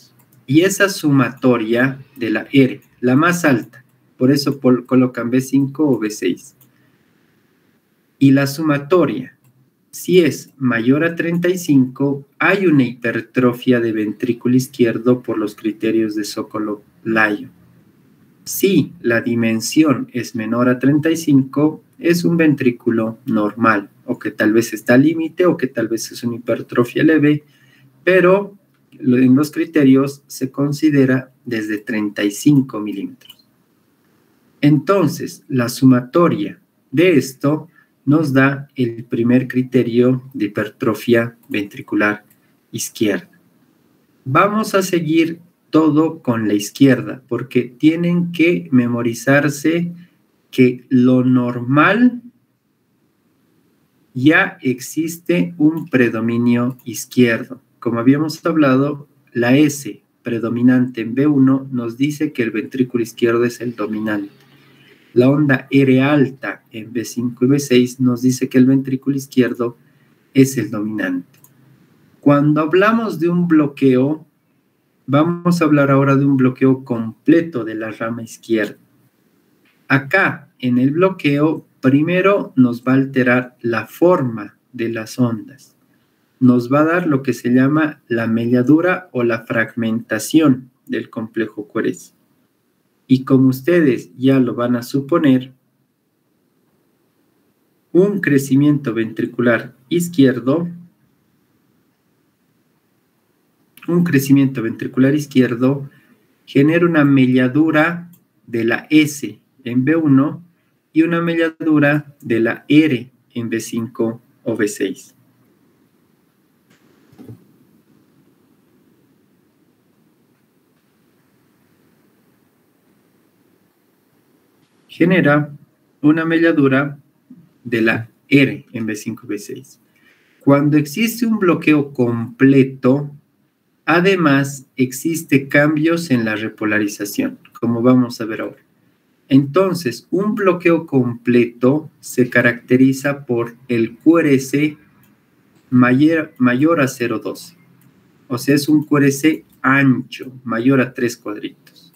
Y esa sumatoria de la R, la más alta, por eso colocan B5 o B6. Y la sumatoria, si es mayor a 35, hay una hipertrofia de ventrículo izquierdo por los criterios de Sokolov-Lyon. Si la dimensión es menor a 35, es un ventrículo normal, o que tal vez está al límite, o que tal vez es una hipertrofia leve, pero en los criterios se considera desde 35 milímetros. Entonces, la sumatoria de esto nos da el primer criterio de hipertrofia ventricular izquierda. Vamos a seguir todo con la izquierda, porque tienen que memorizarse que lo normal ya existe un predominio izquierdo. Como habíamos hablado, la S predominante en B1 nos dice que el ventrículo izquierdo es el dominante. La onda R alta en B5 y B6 nos dice que el ventrículo izquierdo es el dominante. Cuando hablamos de un bloqueo, vamos a hablar ahora de un bloqueo completo de la rama izquierda. Acá, en el bloqueo, primero nos va a alterar la forma de las ondas. Nos va a dar lo que se llama la melladura o la fragmentación del complejo QRS. Y como ustedes ya lo van a suponer, un crecimiento ventricular izquierdo, genera una melladura de la S en B1 y una melladura de la R en B5 o B6. Genera una melladura de la R en B5 y B6. Cuando existe un bloqueo completo, además existe cambios en la repolarización, como vamos a ver ahora. Entonces, un bloqueo completo se caracteriza por el QRS mayor a 0,12. O sea, es un QRS ancho, mayor a 3 cuadritos.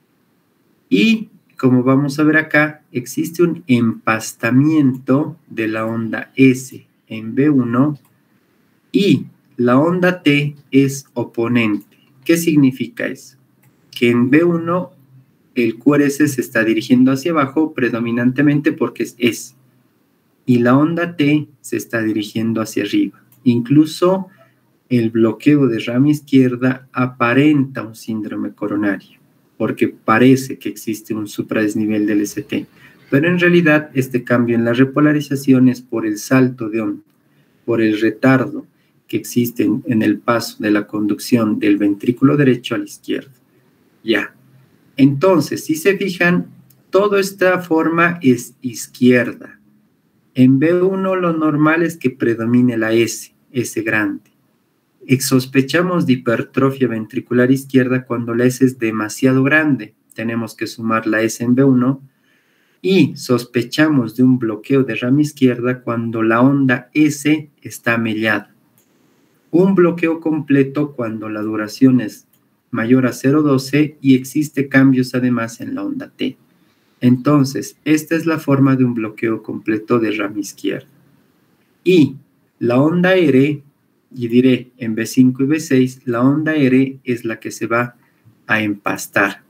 Y, como vamos a ver acá, existe un empastamiento de la onda S en B1 y la onda T es oponente. ¿Qué significa eso? Que en B1 el QRS se está dirigiendo hacia abajo predominantemente porque es S. Y la onda T se está dirigiendo hacia arriba. Incluso el bloqueo de rama izquierda aparenta un síndrome coronario, porque parece que existe un supradesnivel del ST. Pero en realidad este cambio en la repolarización es por el salto de onda, por el retardo que existe en el paso de la conducción del ventrículo derecho al izquierdo. Ya. Entonces, si se fijan, toda esta forma es izquierda. En B1 lo normal es que predomine la S grande. Sospechamos de hipertrofia ventricular izquierda cuando la S es demasiado grande. Tenemos que sumar la S en B1. Y sospechamos de un bloqueo de rama izquierda cuando la onda S está mellada. Un bloqueo completo cuando la duración es mayor a 0,12 y existe cambios además en la onda T. Entonces, esta es la forma de un bloqueo completo de rama izquierda. Y la onda R, y diré en B5 y B6, la onda R es la que se va a empastar.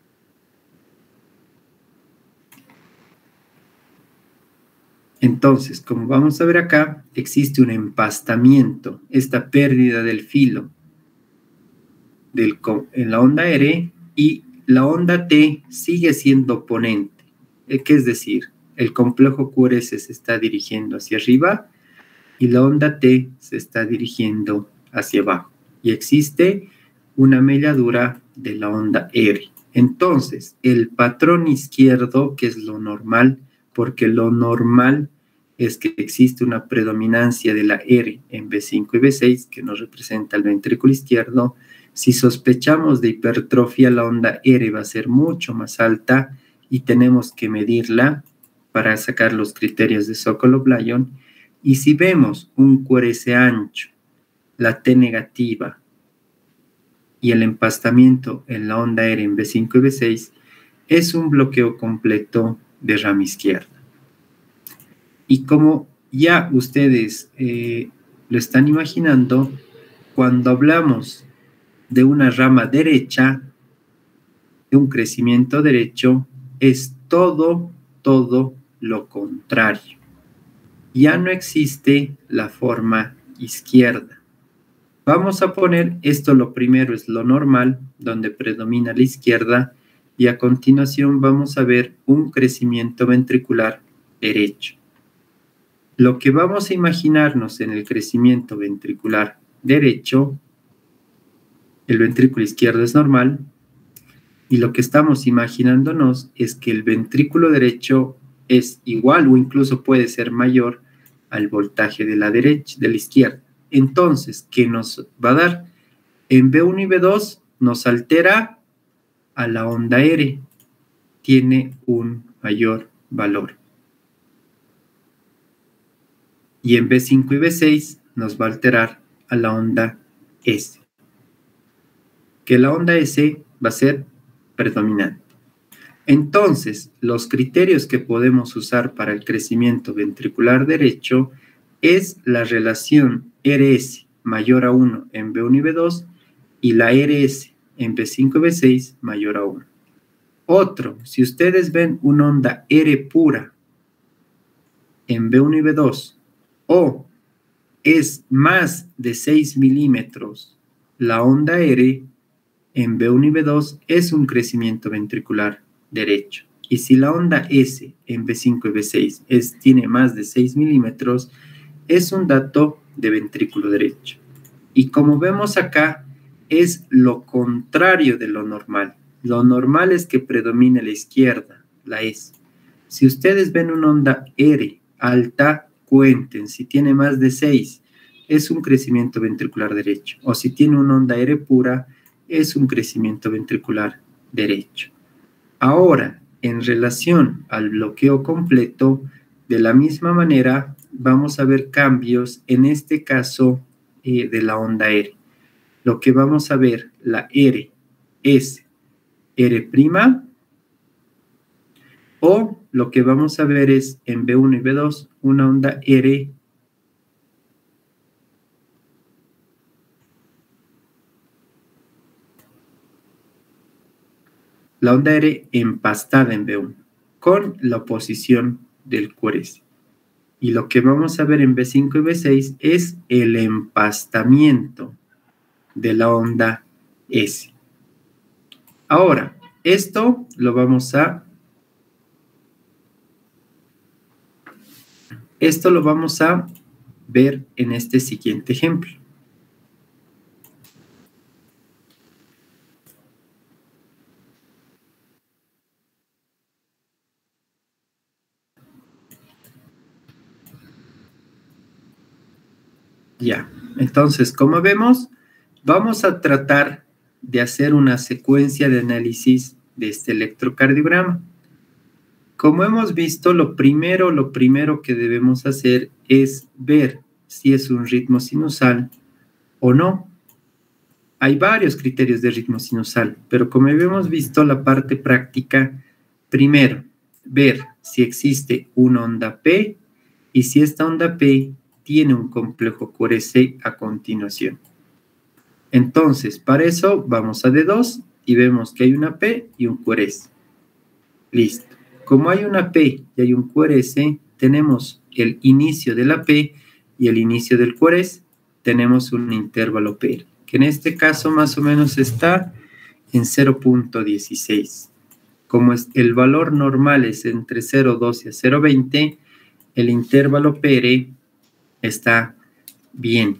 Entonces, como vamos a ver acá, existe un empastamiento, esta pérdida del filo en la onda R, y la onda T sigue siendo oponente. ¿Qué es decir? El complejo QRS se está dirigiendo hacia arriba y la onda T se está dirigiendo hacia abajo. Y existe una melladura de la onda R. Entonces, el patrón izquierdo, que es lo normal, porque lo normal es que existe una predominancia de la R en B5 y B6, que nos representa el ventrículo izquierdo. Si sospechamos de hipertrofia, la onda R va a ser mucho más alta y tenemos que medirla para sacar los criterios de Sokolov-Lyon. Y si vemos un QRS ancho, la T negativa, y el empastamiento en la onda R en B5 y B6 es un bloqueo completo de rama izquierda. Y como ya ustedes lo están imaginando, cuando hablamos de una rama derecha, de un crecimiento derecho, es todo lo contrario. Ya no existe la forma izquierda. Vamos a poner esto, lo primero es lo normal, donde predomina la izquierda, y a continuación vamos a ver un crecimiento ventricular derecho. Lo que vamos a imaginarnos en el crecimiento ventricular derecho, el ventrículo izquierdo es normal, y lo que estamos imaginándonos es que el ventrículo derecho es igual o incluso puede ser mayor al voltaje de la derecha, de la izquierda. Entonces, ¿qué nos va a dar? En B1 y B2 nos altera a la onda R, tiene un mayor valor. Y en B5 y B6 nos va a alterar a la onda S, que la onda S va a ser predominante. Entonces, los criterios que podemos usar para el crecimiento ventricular derecho es la relación RS mayor a 1 en B1 y B2 y la RS en B5 y B6 mayor a 1. Otro, si ustedes ven una onda R pura en B1 y B2 o es más de 6 milímetros, la onda R en B1 y B2 es un crecimiento ventricular derecho. Y si la onda S en B5 y B6 tiene más de 6 milímetros, es un dato de ventrículo derecho. Y como vemos acá, es lo contrario de lo normal. Lo normal es que predomine la izquierda, la S. Si ustedes ven una onda R alta, cuenten, si tiene más de 6, es un crecimiento ventricular derecho. O si tiene una onda R pura, es un crecimiento ventricular derecho. Ahora, en relación al bloqueo completo, de la misma manera, vamos a ver cambios, en este caso, de la onda R. Lo que vamos a ver, la R es R', o lo que vamos a ver es en B1 y B2, una onda R la onda R empastada en B1, con la oposición del QRS. Y lo que vamos a ver en B5 y B6 es el empastamiento de la onda S. Ahora, esto lo vamos a ver en este siguiente ejemplo. Ya, entonces, como vemos, vamos a tratar de hacer una secuencia de análisis de este electrocardiograma. Como hemos visto, lo primero que debemos hacer es ver si es un ritmo sinusal o no. Hay varios criterios de ritmo sinusal, pero como habíamos visto la parte práctica, primero, ver si existe una onda P y si esta onda P tiene un complejo QRS a continuación. Entonces, para eso vamos a D2 y vemos que hay una P y un QRS. Listo. Como hay una P y hay un QRS, tenemos el inicio de la P y el inicio del QRS, tenemos un intervalo PR, que en este caso más o menos está en 0.16. Como el valor normal es entre 0.12 a 0.20, el intervalo PR está bien.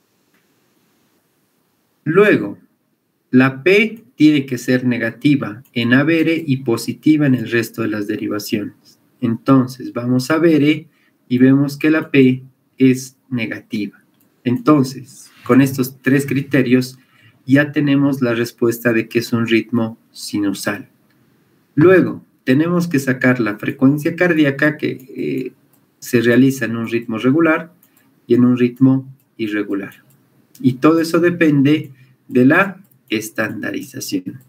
Luego, la P tiene que ser negativa en ABR y positiva en el resto de las derivaciones. Entonces, vamos a ABR y vemos que la P es negativa. Entonces, con estos tres criterios, ya tenemos la respuesta de que es un ritmo sinusal. Luego, tenemos que sacar la frecuencia cardíaca que se realiza en un ritmo regular y en un ritmo irregular. Y todo eso depende de la estandarización.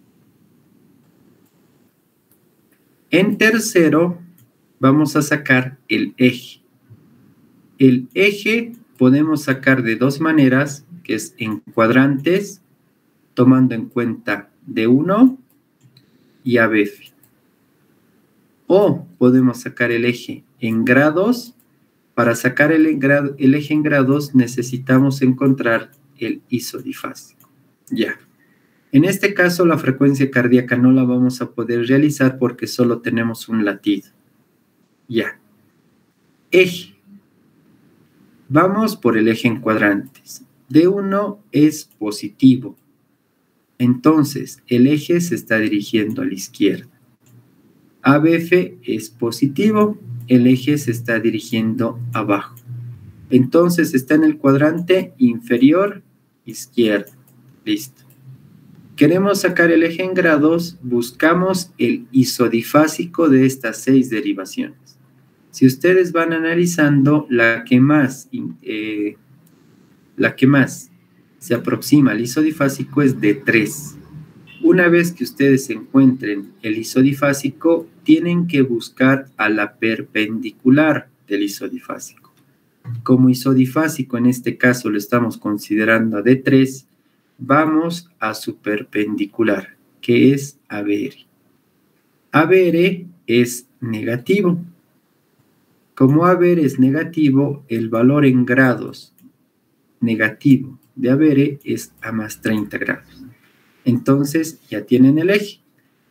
En tercero, vamos a sacar el eje. El eje podemos sacar de dos maneras, que es en cuadrantes, tomando en cuenta D1 y ABF. O podemos sacar el eje en grados. Para sacar el eje en grados necesitamos encontrar el isodifásico. Ya. En este caso la frecuencia cardíaca no la vamos a poder realizar porque solo tenemos un latido. Ya. Eje. Vamos por el eje en cuadrantes. D1 es positivo. Entonces, el eje se está dirigiendo a la izquierda. ABF es positivo, el eje se está dirigiendo abajo. Entonces, está en el cuadrante inferior izquierdo. Listo. Queremos sacar el eje en grados, buscamos el isodifásico de estas 6 derivaciones. Si ustedes van analizando, la que más se aproxima al isodifásico es de 3. Una vez que ustedes encuentren el isodifásico, tienen que buscar a la perpendicular del isodifásico. Como isodifásico en este caso lo estamos considerando a D3, vamos a su perpendicular, que es ABR. ABR es negativo. Como ABR es negativo, el valor en grados negativo de ABR es a más 30 grados. Entonces, ya tienen el eje.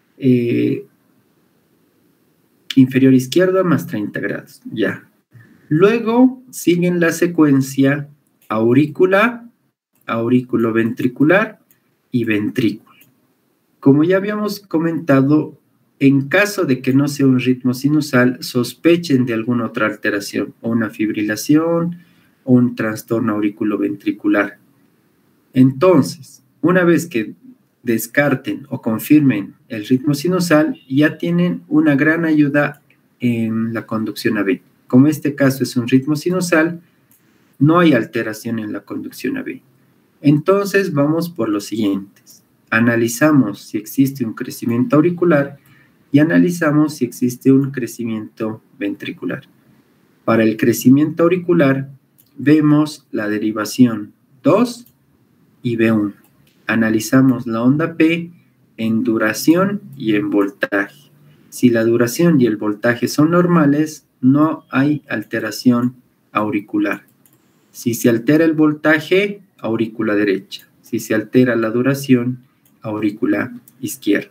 Inferior izquierdo a más 30 grados. Ya. Luego, siguen la secuencia aurícula, aurículo-ventricular y ventrículo. Como ya habíamos comentado, en caso de que no sea un ritmo sinusal, sospechen de alguna otra alteración, o una fibrilación, o un trastorno auriculoventricular. Entonces, una vez que descarten o confirmen el ritmo sinusal, ya tienen una gran ayuda en la conducción AB. Como este caso es un ritmo sinusal, no hay alteración en la conducción AB. Entonces, vamos por los siguientes. Analizamos si existe un crecimiento auricular y analizamos si existe un crecimiento ventricular. Para el crecimiento auricular, vemos la derivación 2 y B1. Analizamos la onda P en duración y en voltaje. Si la duración y el voltaje son normales, no hay alteración auricular. Si se altera el voltaje, aurícula derecha. Si se altera la duración, aurícula izquierda.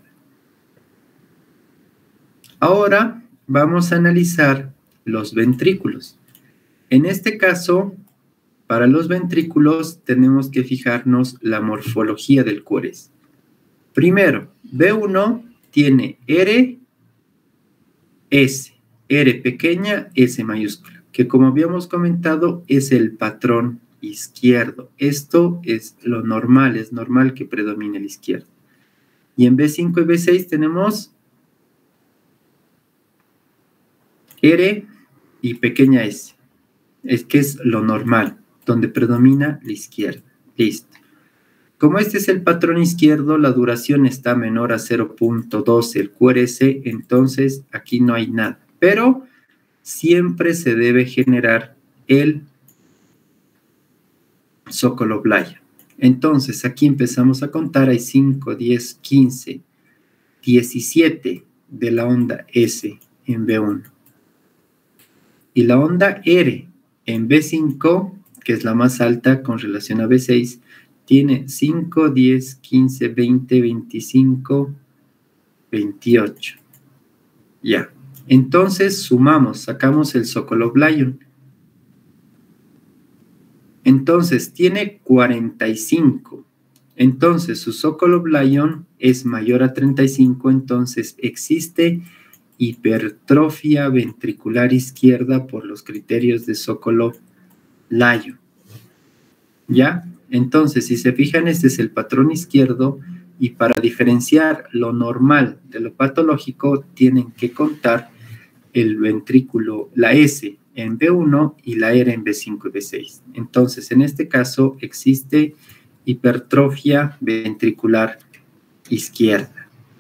Ahora vamos a analizar los ventrículos. En este caso, para los ventrículos tenemos que fijarnos la morfología del QRS. Primero, B1 tiene R, S, R pequeña, S mayúscula, que como habíamos comentado es el patrón izquierdo. Esto es lo normal, es normal que predomine el izquierdo. Y en B5 y B6 tenemos R y pequeña S, es que es lo normal, donde predomina la izquierda. Listo. Como este es el patrón izquierdo, la duración está menor a 0.12 el QRS, entonces aquí no hay nada. Pero siempre se debe generar el Sokolov Laya. Entonces aquí empezamos a contar, hay 5, 10, 15, 17 de la onda S en B1. Y la onda R en B5, que es la más alta con relación a B6, tiene 5, 10, 15, 20, 25, 28. Ya. Entonces sumamos, sacamos el Sokolov-Lyon. Entonces tiene 45. Entonces su Sokolov-Lyon es mayor a 35, entonces existe hipertrofia ventricular izquierda por los criterios de Sokolov-Lyon. ¿Ya? Entonces, si se fijan, este es el patrón izquierdo y para diferenciar lo normal de lo patológico tienen que contar el ventrículo, la S en B1 y la R en B5 y B6. Entonces, en este caso existe hipertrofia ventricular izquierda.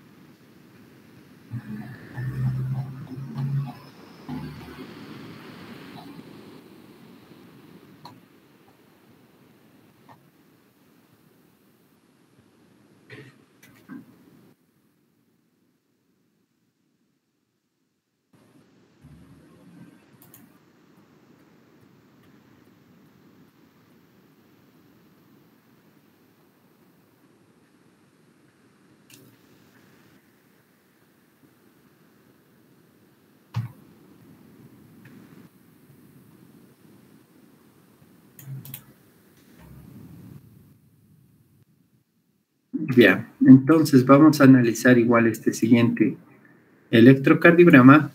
Bien, entonces vamos a analizar igual este siguiente electrocardiograma,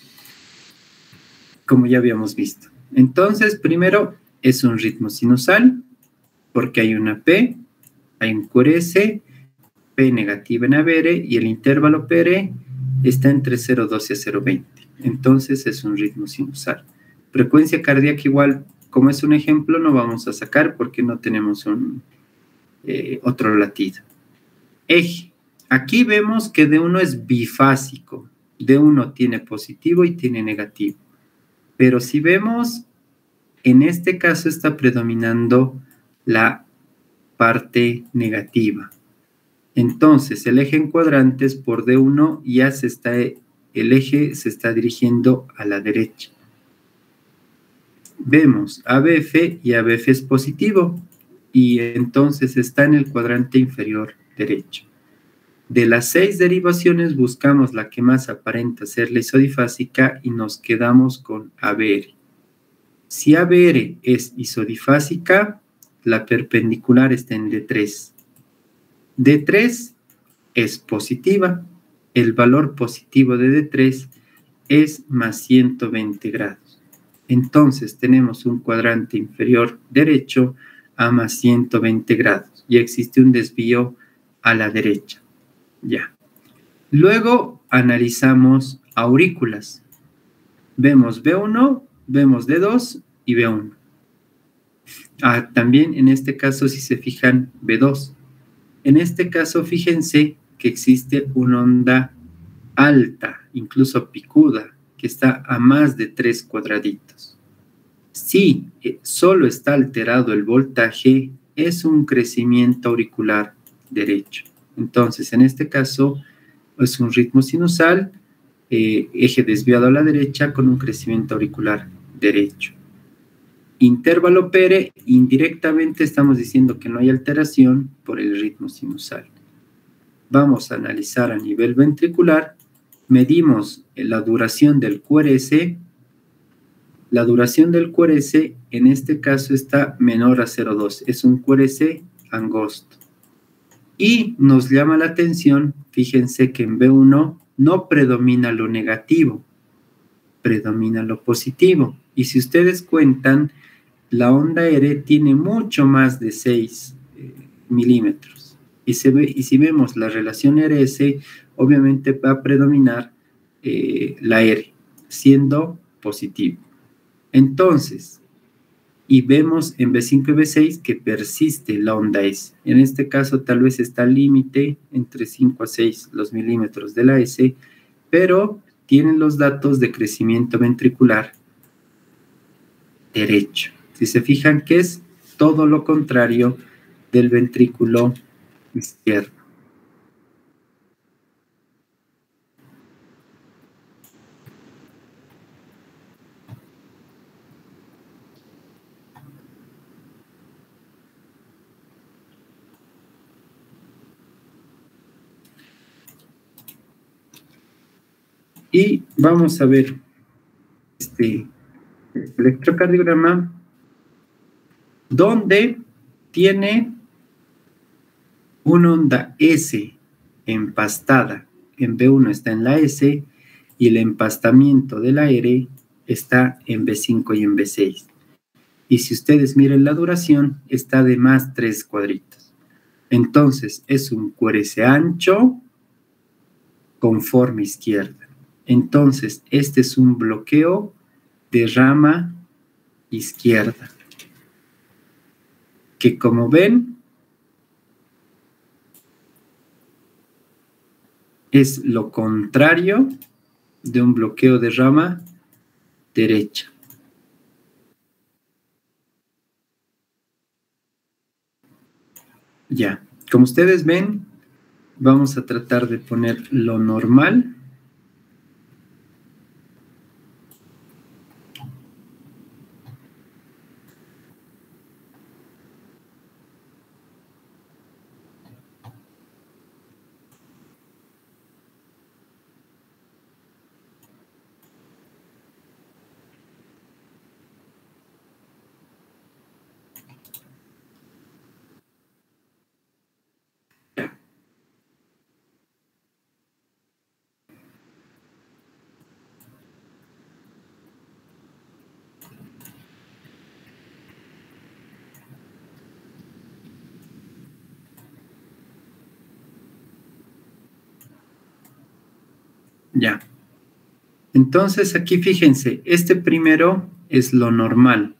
como ya habíamos visto. Entonces, primero es un ritmo sinusal, porque hay una P, hay un QRS, P negativa en ABR, y el intervalo PR está entre 0,12 a 0,20. Entonces es un ritmo sinusal. Frecuencia cardíaca igual, como es un ejemplo, no vamos a sacar porque no tenemos otro latido. Eje. Aquí vemos que D1 es bifásico. D1 tiene positivo y tiene negativo. Pero si vemos, en este caso está predominando la parte negativa. Entonces, el eje en cuadrantes por D1 ya el eje se está dirigiendo a la derecha. Vemos ABF y ABF es positivo y entonces está en el cuadrante inferior derecho. De las 6 derivaciones buscamos la que más aparenta ser la isodifásica y nos quedamos con ABR. Si ABR es isodifásica, la perpendicular está en D3. D3 es positiva. El valor positivo de D3 es más 120 grados. Entonces tenemos un cuadrante inferior derecho a más 120 grados y existe un desvío a la derecha. Ya. Luego analizamos aurículas. Vemos B1, vemos D2 y B1. También en este caso, si se fijan, B2. En este caso, fíjense que existe una onda alta, incluso picuda, que está a más de 3 cuadraditos. Si solo está alterado el voltaje, es un crecimiento auricular derecho. Entonces, en este caso, es un ritmo sinusal, eje desviado a la derecha con un crecimiento auricular derecho. Intervalo PR, indirectamente estamos diciendo que no hay alteración por el ritmo sinusal. Vamos a analizar a nivel ventricular, medimos la duración del QRS. La duración del QRS en este caso está menor a 0,2, es un QRS angosto. Y nos llama la atención, fíjense que en B1 no predomina lo negativo, predomina lo positivo. Y si ustedes cuentan, la onda R tiene mucho más de 6 milímetros. Y si vemos la relación RS, obviamente va a predominar la R, siendo positivo. Entonces, y vemos en B5 y B6 que persiste la onda S. En este caso tal vez está al límite entre 5 a 6 los milímetros de la S, pero tienen los datos de crecimiento ventricular derecho. Si se fijan que es todo lo contrario del ventrículo izquierdo. Y vamos a ver este electrocardiograma donde tiene una onda S empastada. En B1 está en la S y el empastamiento de la R está en B5 y en B6. Y si ustedes miren la duración, está de más 3 cuadritos. Entonces, es un QRS ancho con forma izquierda. Entonces, este es un bloqueo de rama izquierda, que como ven, es lo contrario de un bloqueo de rama derecha. Ya, como ustedes ven, vamos a tratar de poner lo normal. Ya. Entonces aquí fíjense, este primero es lo normal.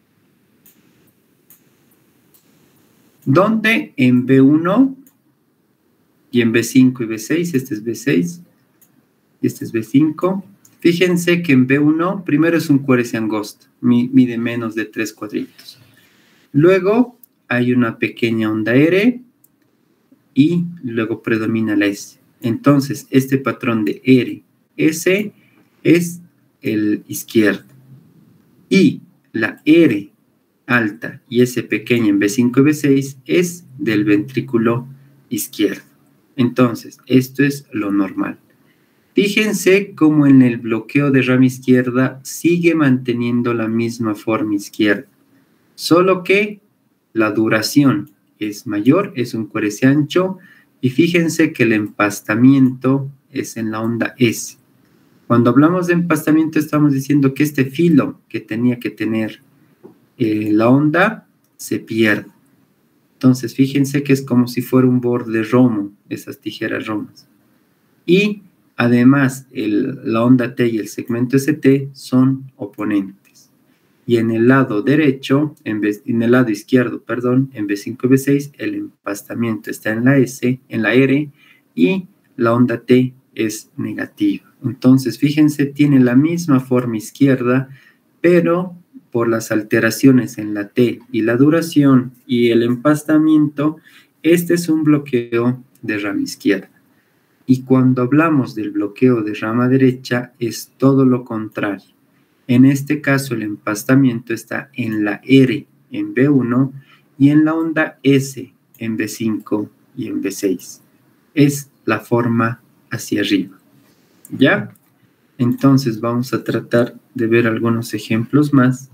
Donde en B1 y en B5 y B6, este es B6 y este es B5. Fíjense que en B1 primero es un QRS angosto, mide menos de 3 cuadritos. Luego hay una pequeña onda R y luego predomina la S. Entonces, este patrón de R, S es el izquierdo. Y la R alta y S pequeña en B5 y B6 es del ventrículo izquierdo. Entonces, esto es lo normal. Fíjense cómo en el bloqueo de rama izquierda sigue manteniendo la misma forma izquierda, solo que la duración es mayor, es un QRS ancho, y fíjense que el empastamiento es en la onda S. Cuando hablamos de empastamiento estamos diciendo que este filo que tenía que tener la onda se pierde. Entonces fíjense que es como si fuera un borde romo, esas tijeras romas. Y además la onda T y el segmento ST son oponentes. Y en el lado derecho, en el lado izquierdo, perdón, en B5 y B6, el empastamiento está en la S, en la R, y la onda T es negativa. Entonces, fíjense, tiene la misma forma izquierda, pero por las alteraciones en la T y la duración y el empastamiento, este es un bloqueo de rama izquierda. Y cuando hablamos del bloqueo de rama derecha, es todo lo contrario. En este caso, el empastamiento está en la R en B1 y en la onda S en B5 y en B6. Es la forma hacia arriba. ¿Ya? Entonces vamos a tratar de ver algunos ejemplos más.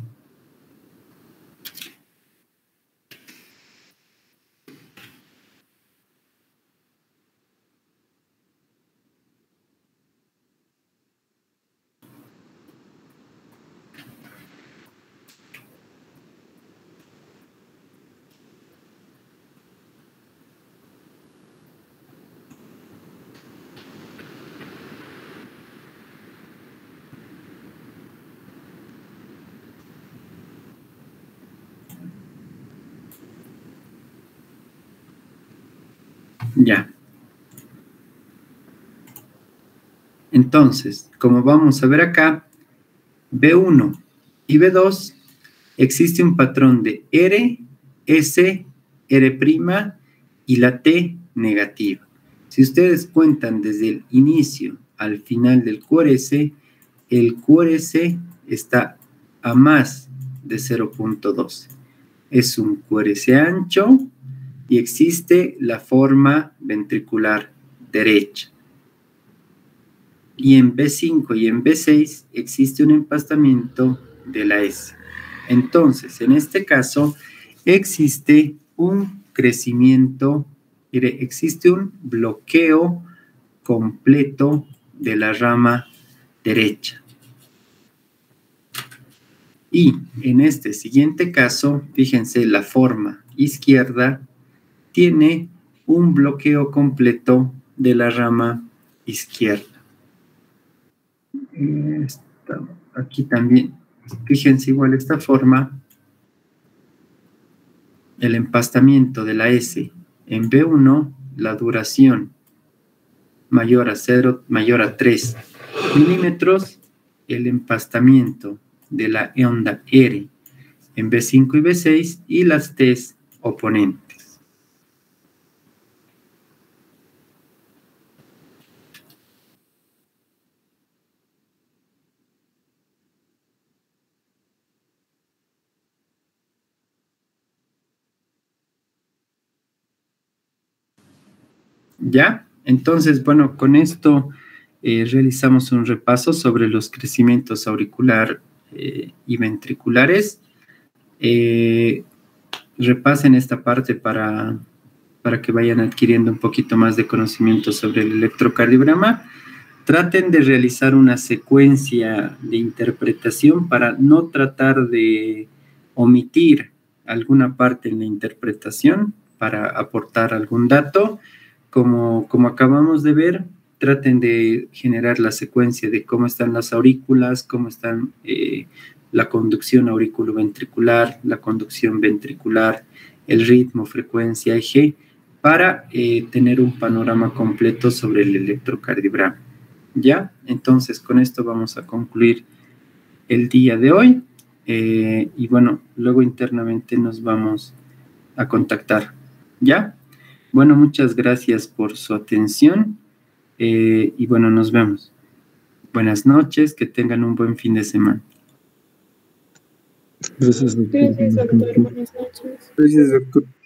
Ya. Entonces, como vamos a ver acá, B1 y B2 existe un patrón de R, S, R' y la T negativa. Si ustedes cuentan desde el inicio al final del QRS, el QRS está a más de 0.12. Es un QRS ancho y existe la forma ventricular derecha. Y en B5 y en B6 existe un empastamiento de la S. Entonces, en este caso, existe un crecimiento, existe un bloqueo completo de la rama derecha. Y en este siguiente caso, fíjense, la forma izquierda tiene un bloqueo completo de la rama izquierda. Aquí también, fíjense igual esta forma, el empastamiento de la S en B1, la duración mayor a 3 milímetros, el empastamiento de la onda R en B5 y B6 y las T's oponentes. ¿Ya? Entonces, bueno, con esto realizamos un repaso sobre los crecimientos auricular y ventriculares. Repasen esta parte para que vayan adquiriendo un poquito más de conocimiento sobre el electrocardiograma. Traten de realizar una secuencia de interpretación para no tratar de omitir alguna parte en la interpretación para aportar algún dato. Como acabamos de ver, traten de generar la secuencia de cómo están las aurículas, cómo están la conducción auriculoventricular, la conducción ventricular, el ritmo, frecuencia, eje, para tener un panorama completo sobre el electrocardiograma. ¿Ya? Entonces, con esto vamos a concluir el día de hoy. Y bueno, luego internamente nos vamos a contactar. ¿Ya? Bueno, muchas gracias por su atención. Y bueno, nos vemos. Buenas noches, que tengan un buen fin de semana. Gracias, doctor. Gracias, doctor. Buenas noches. Gracias, doctor.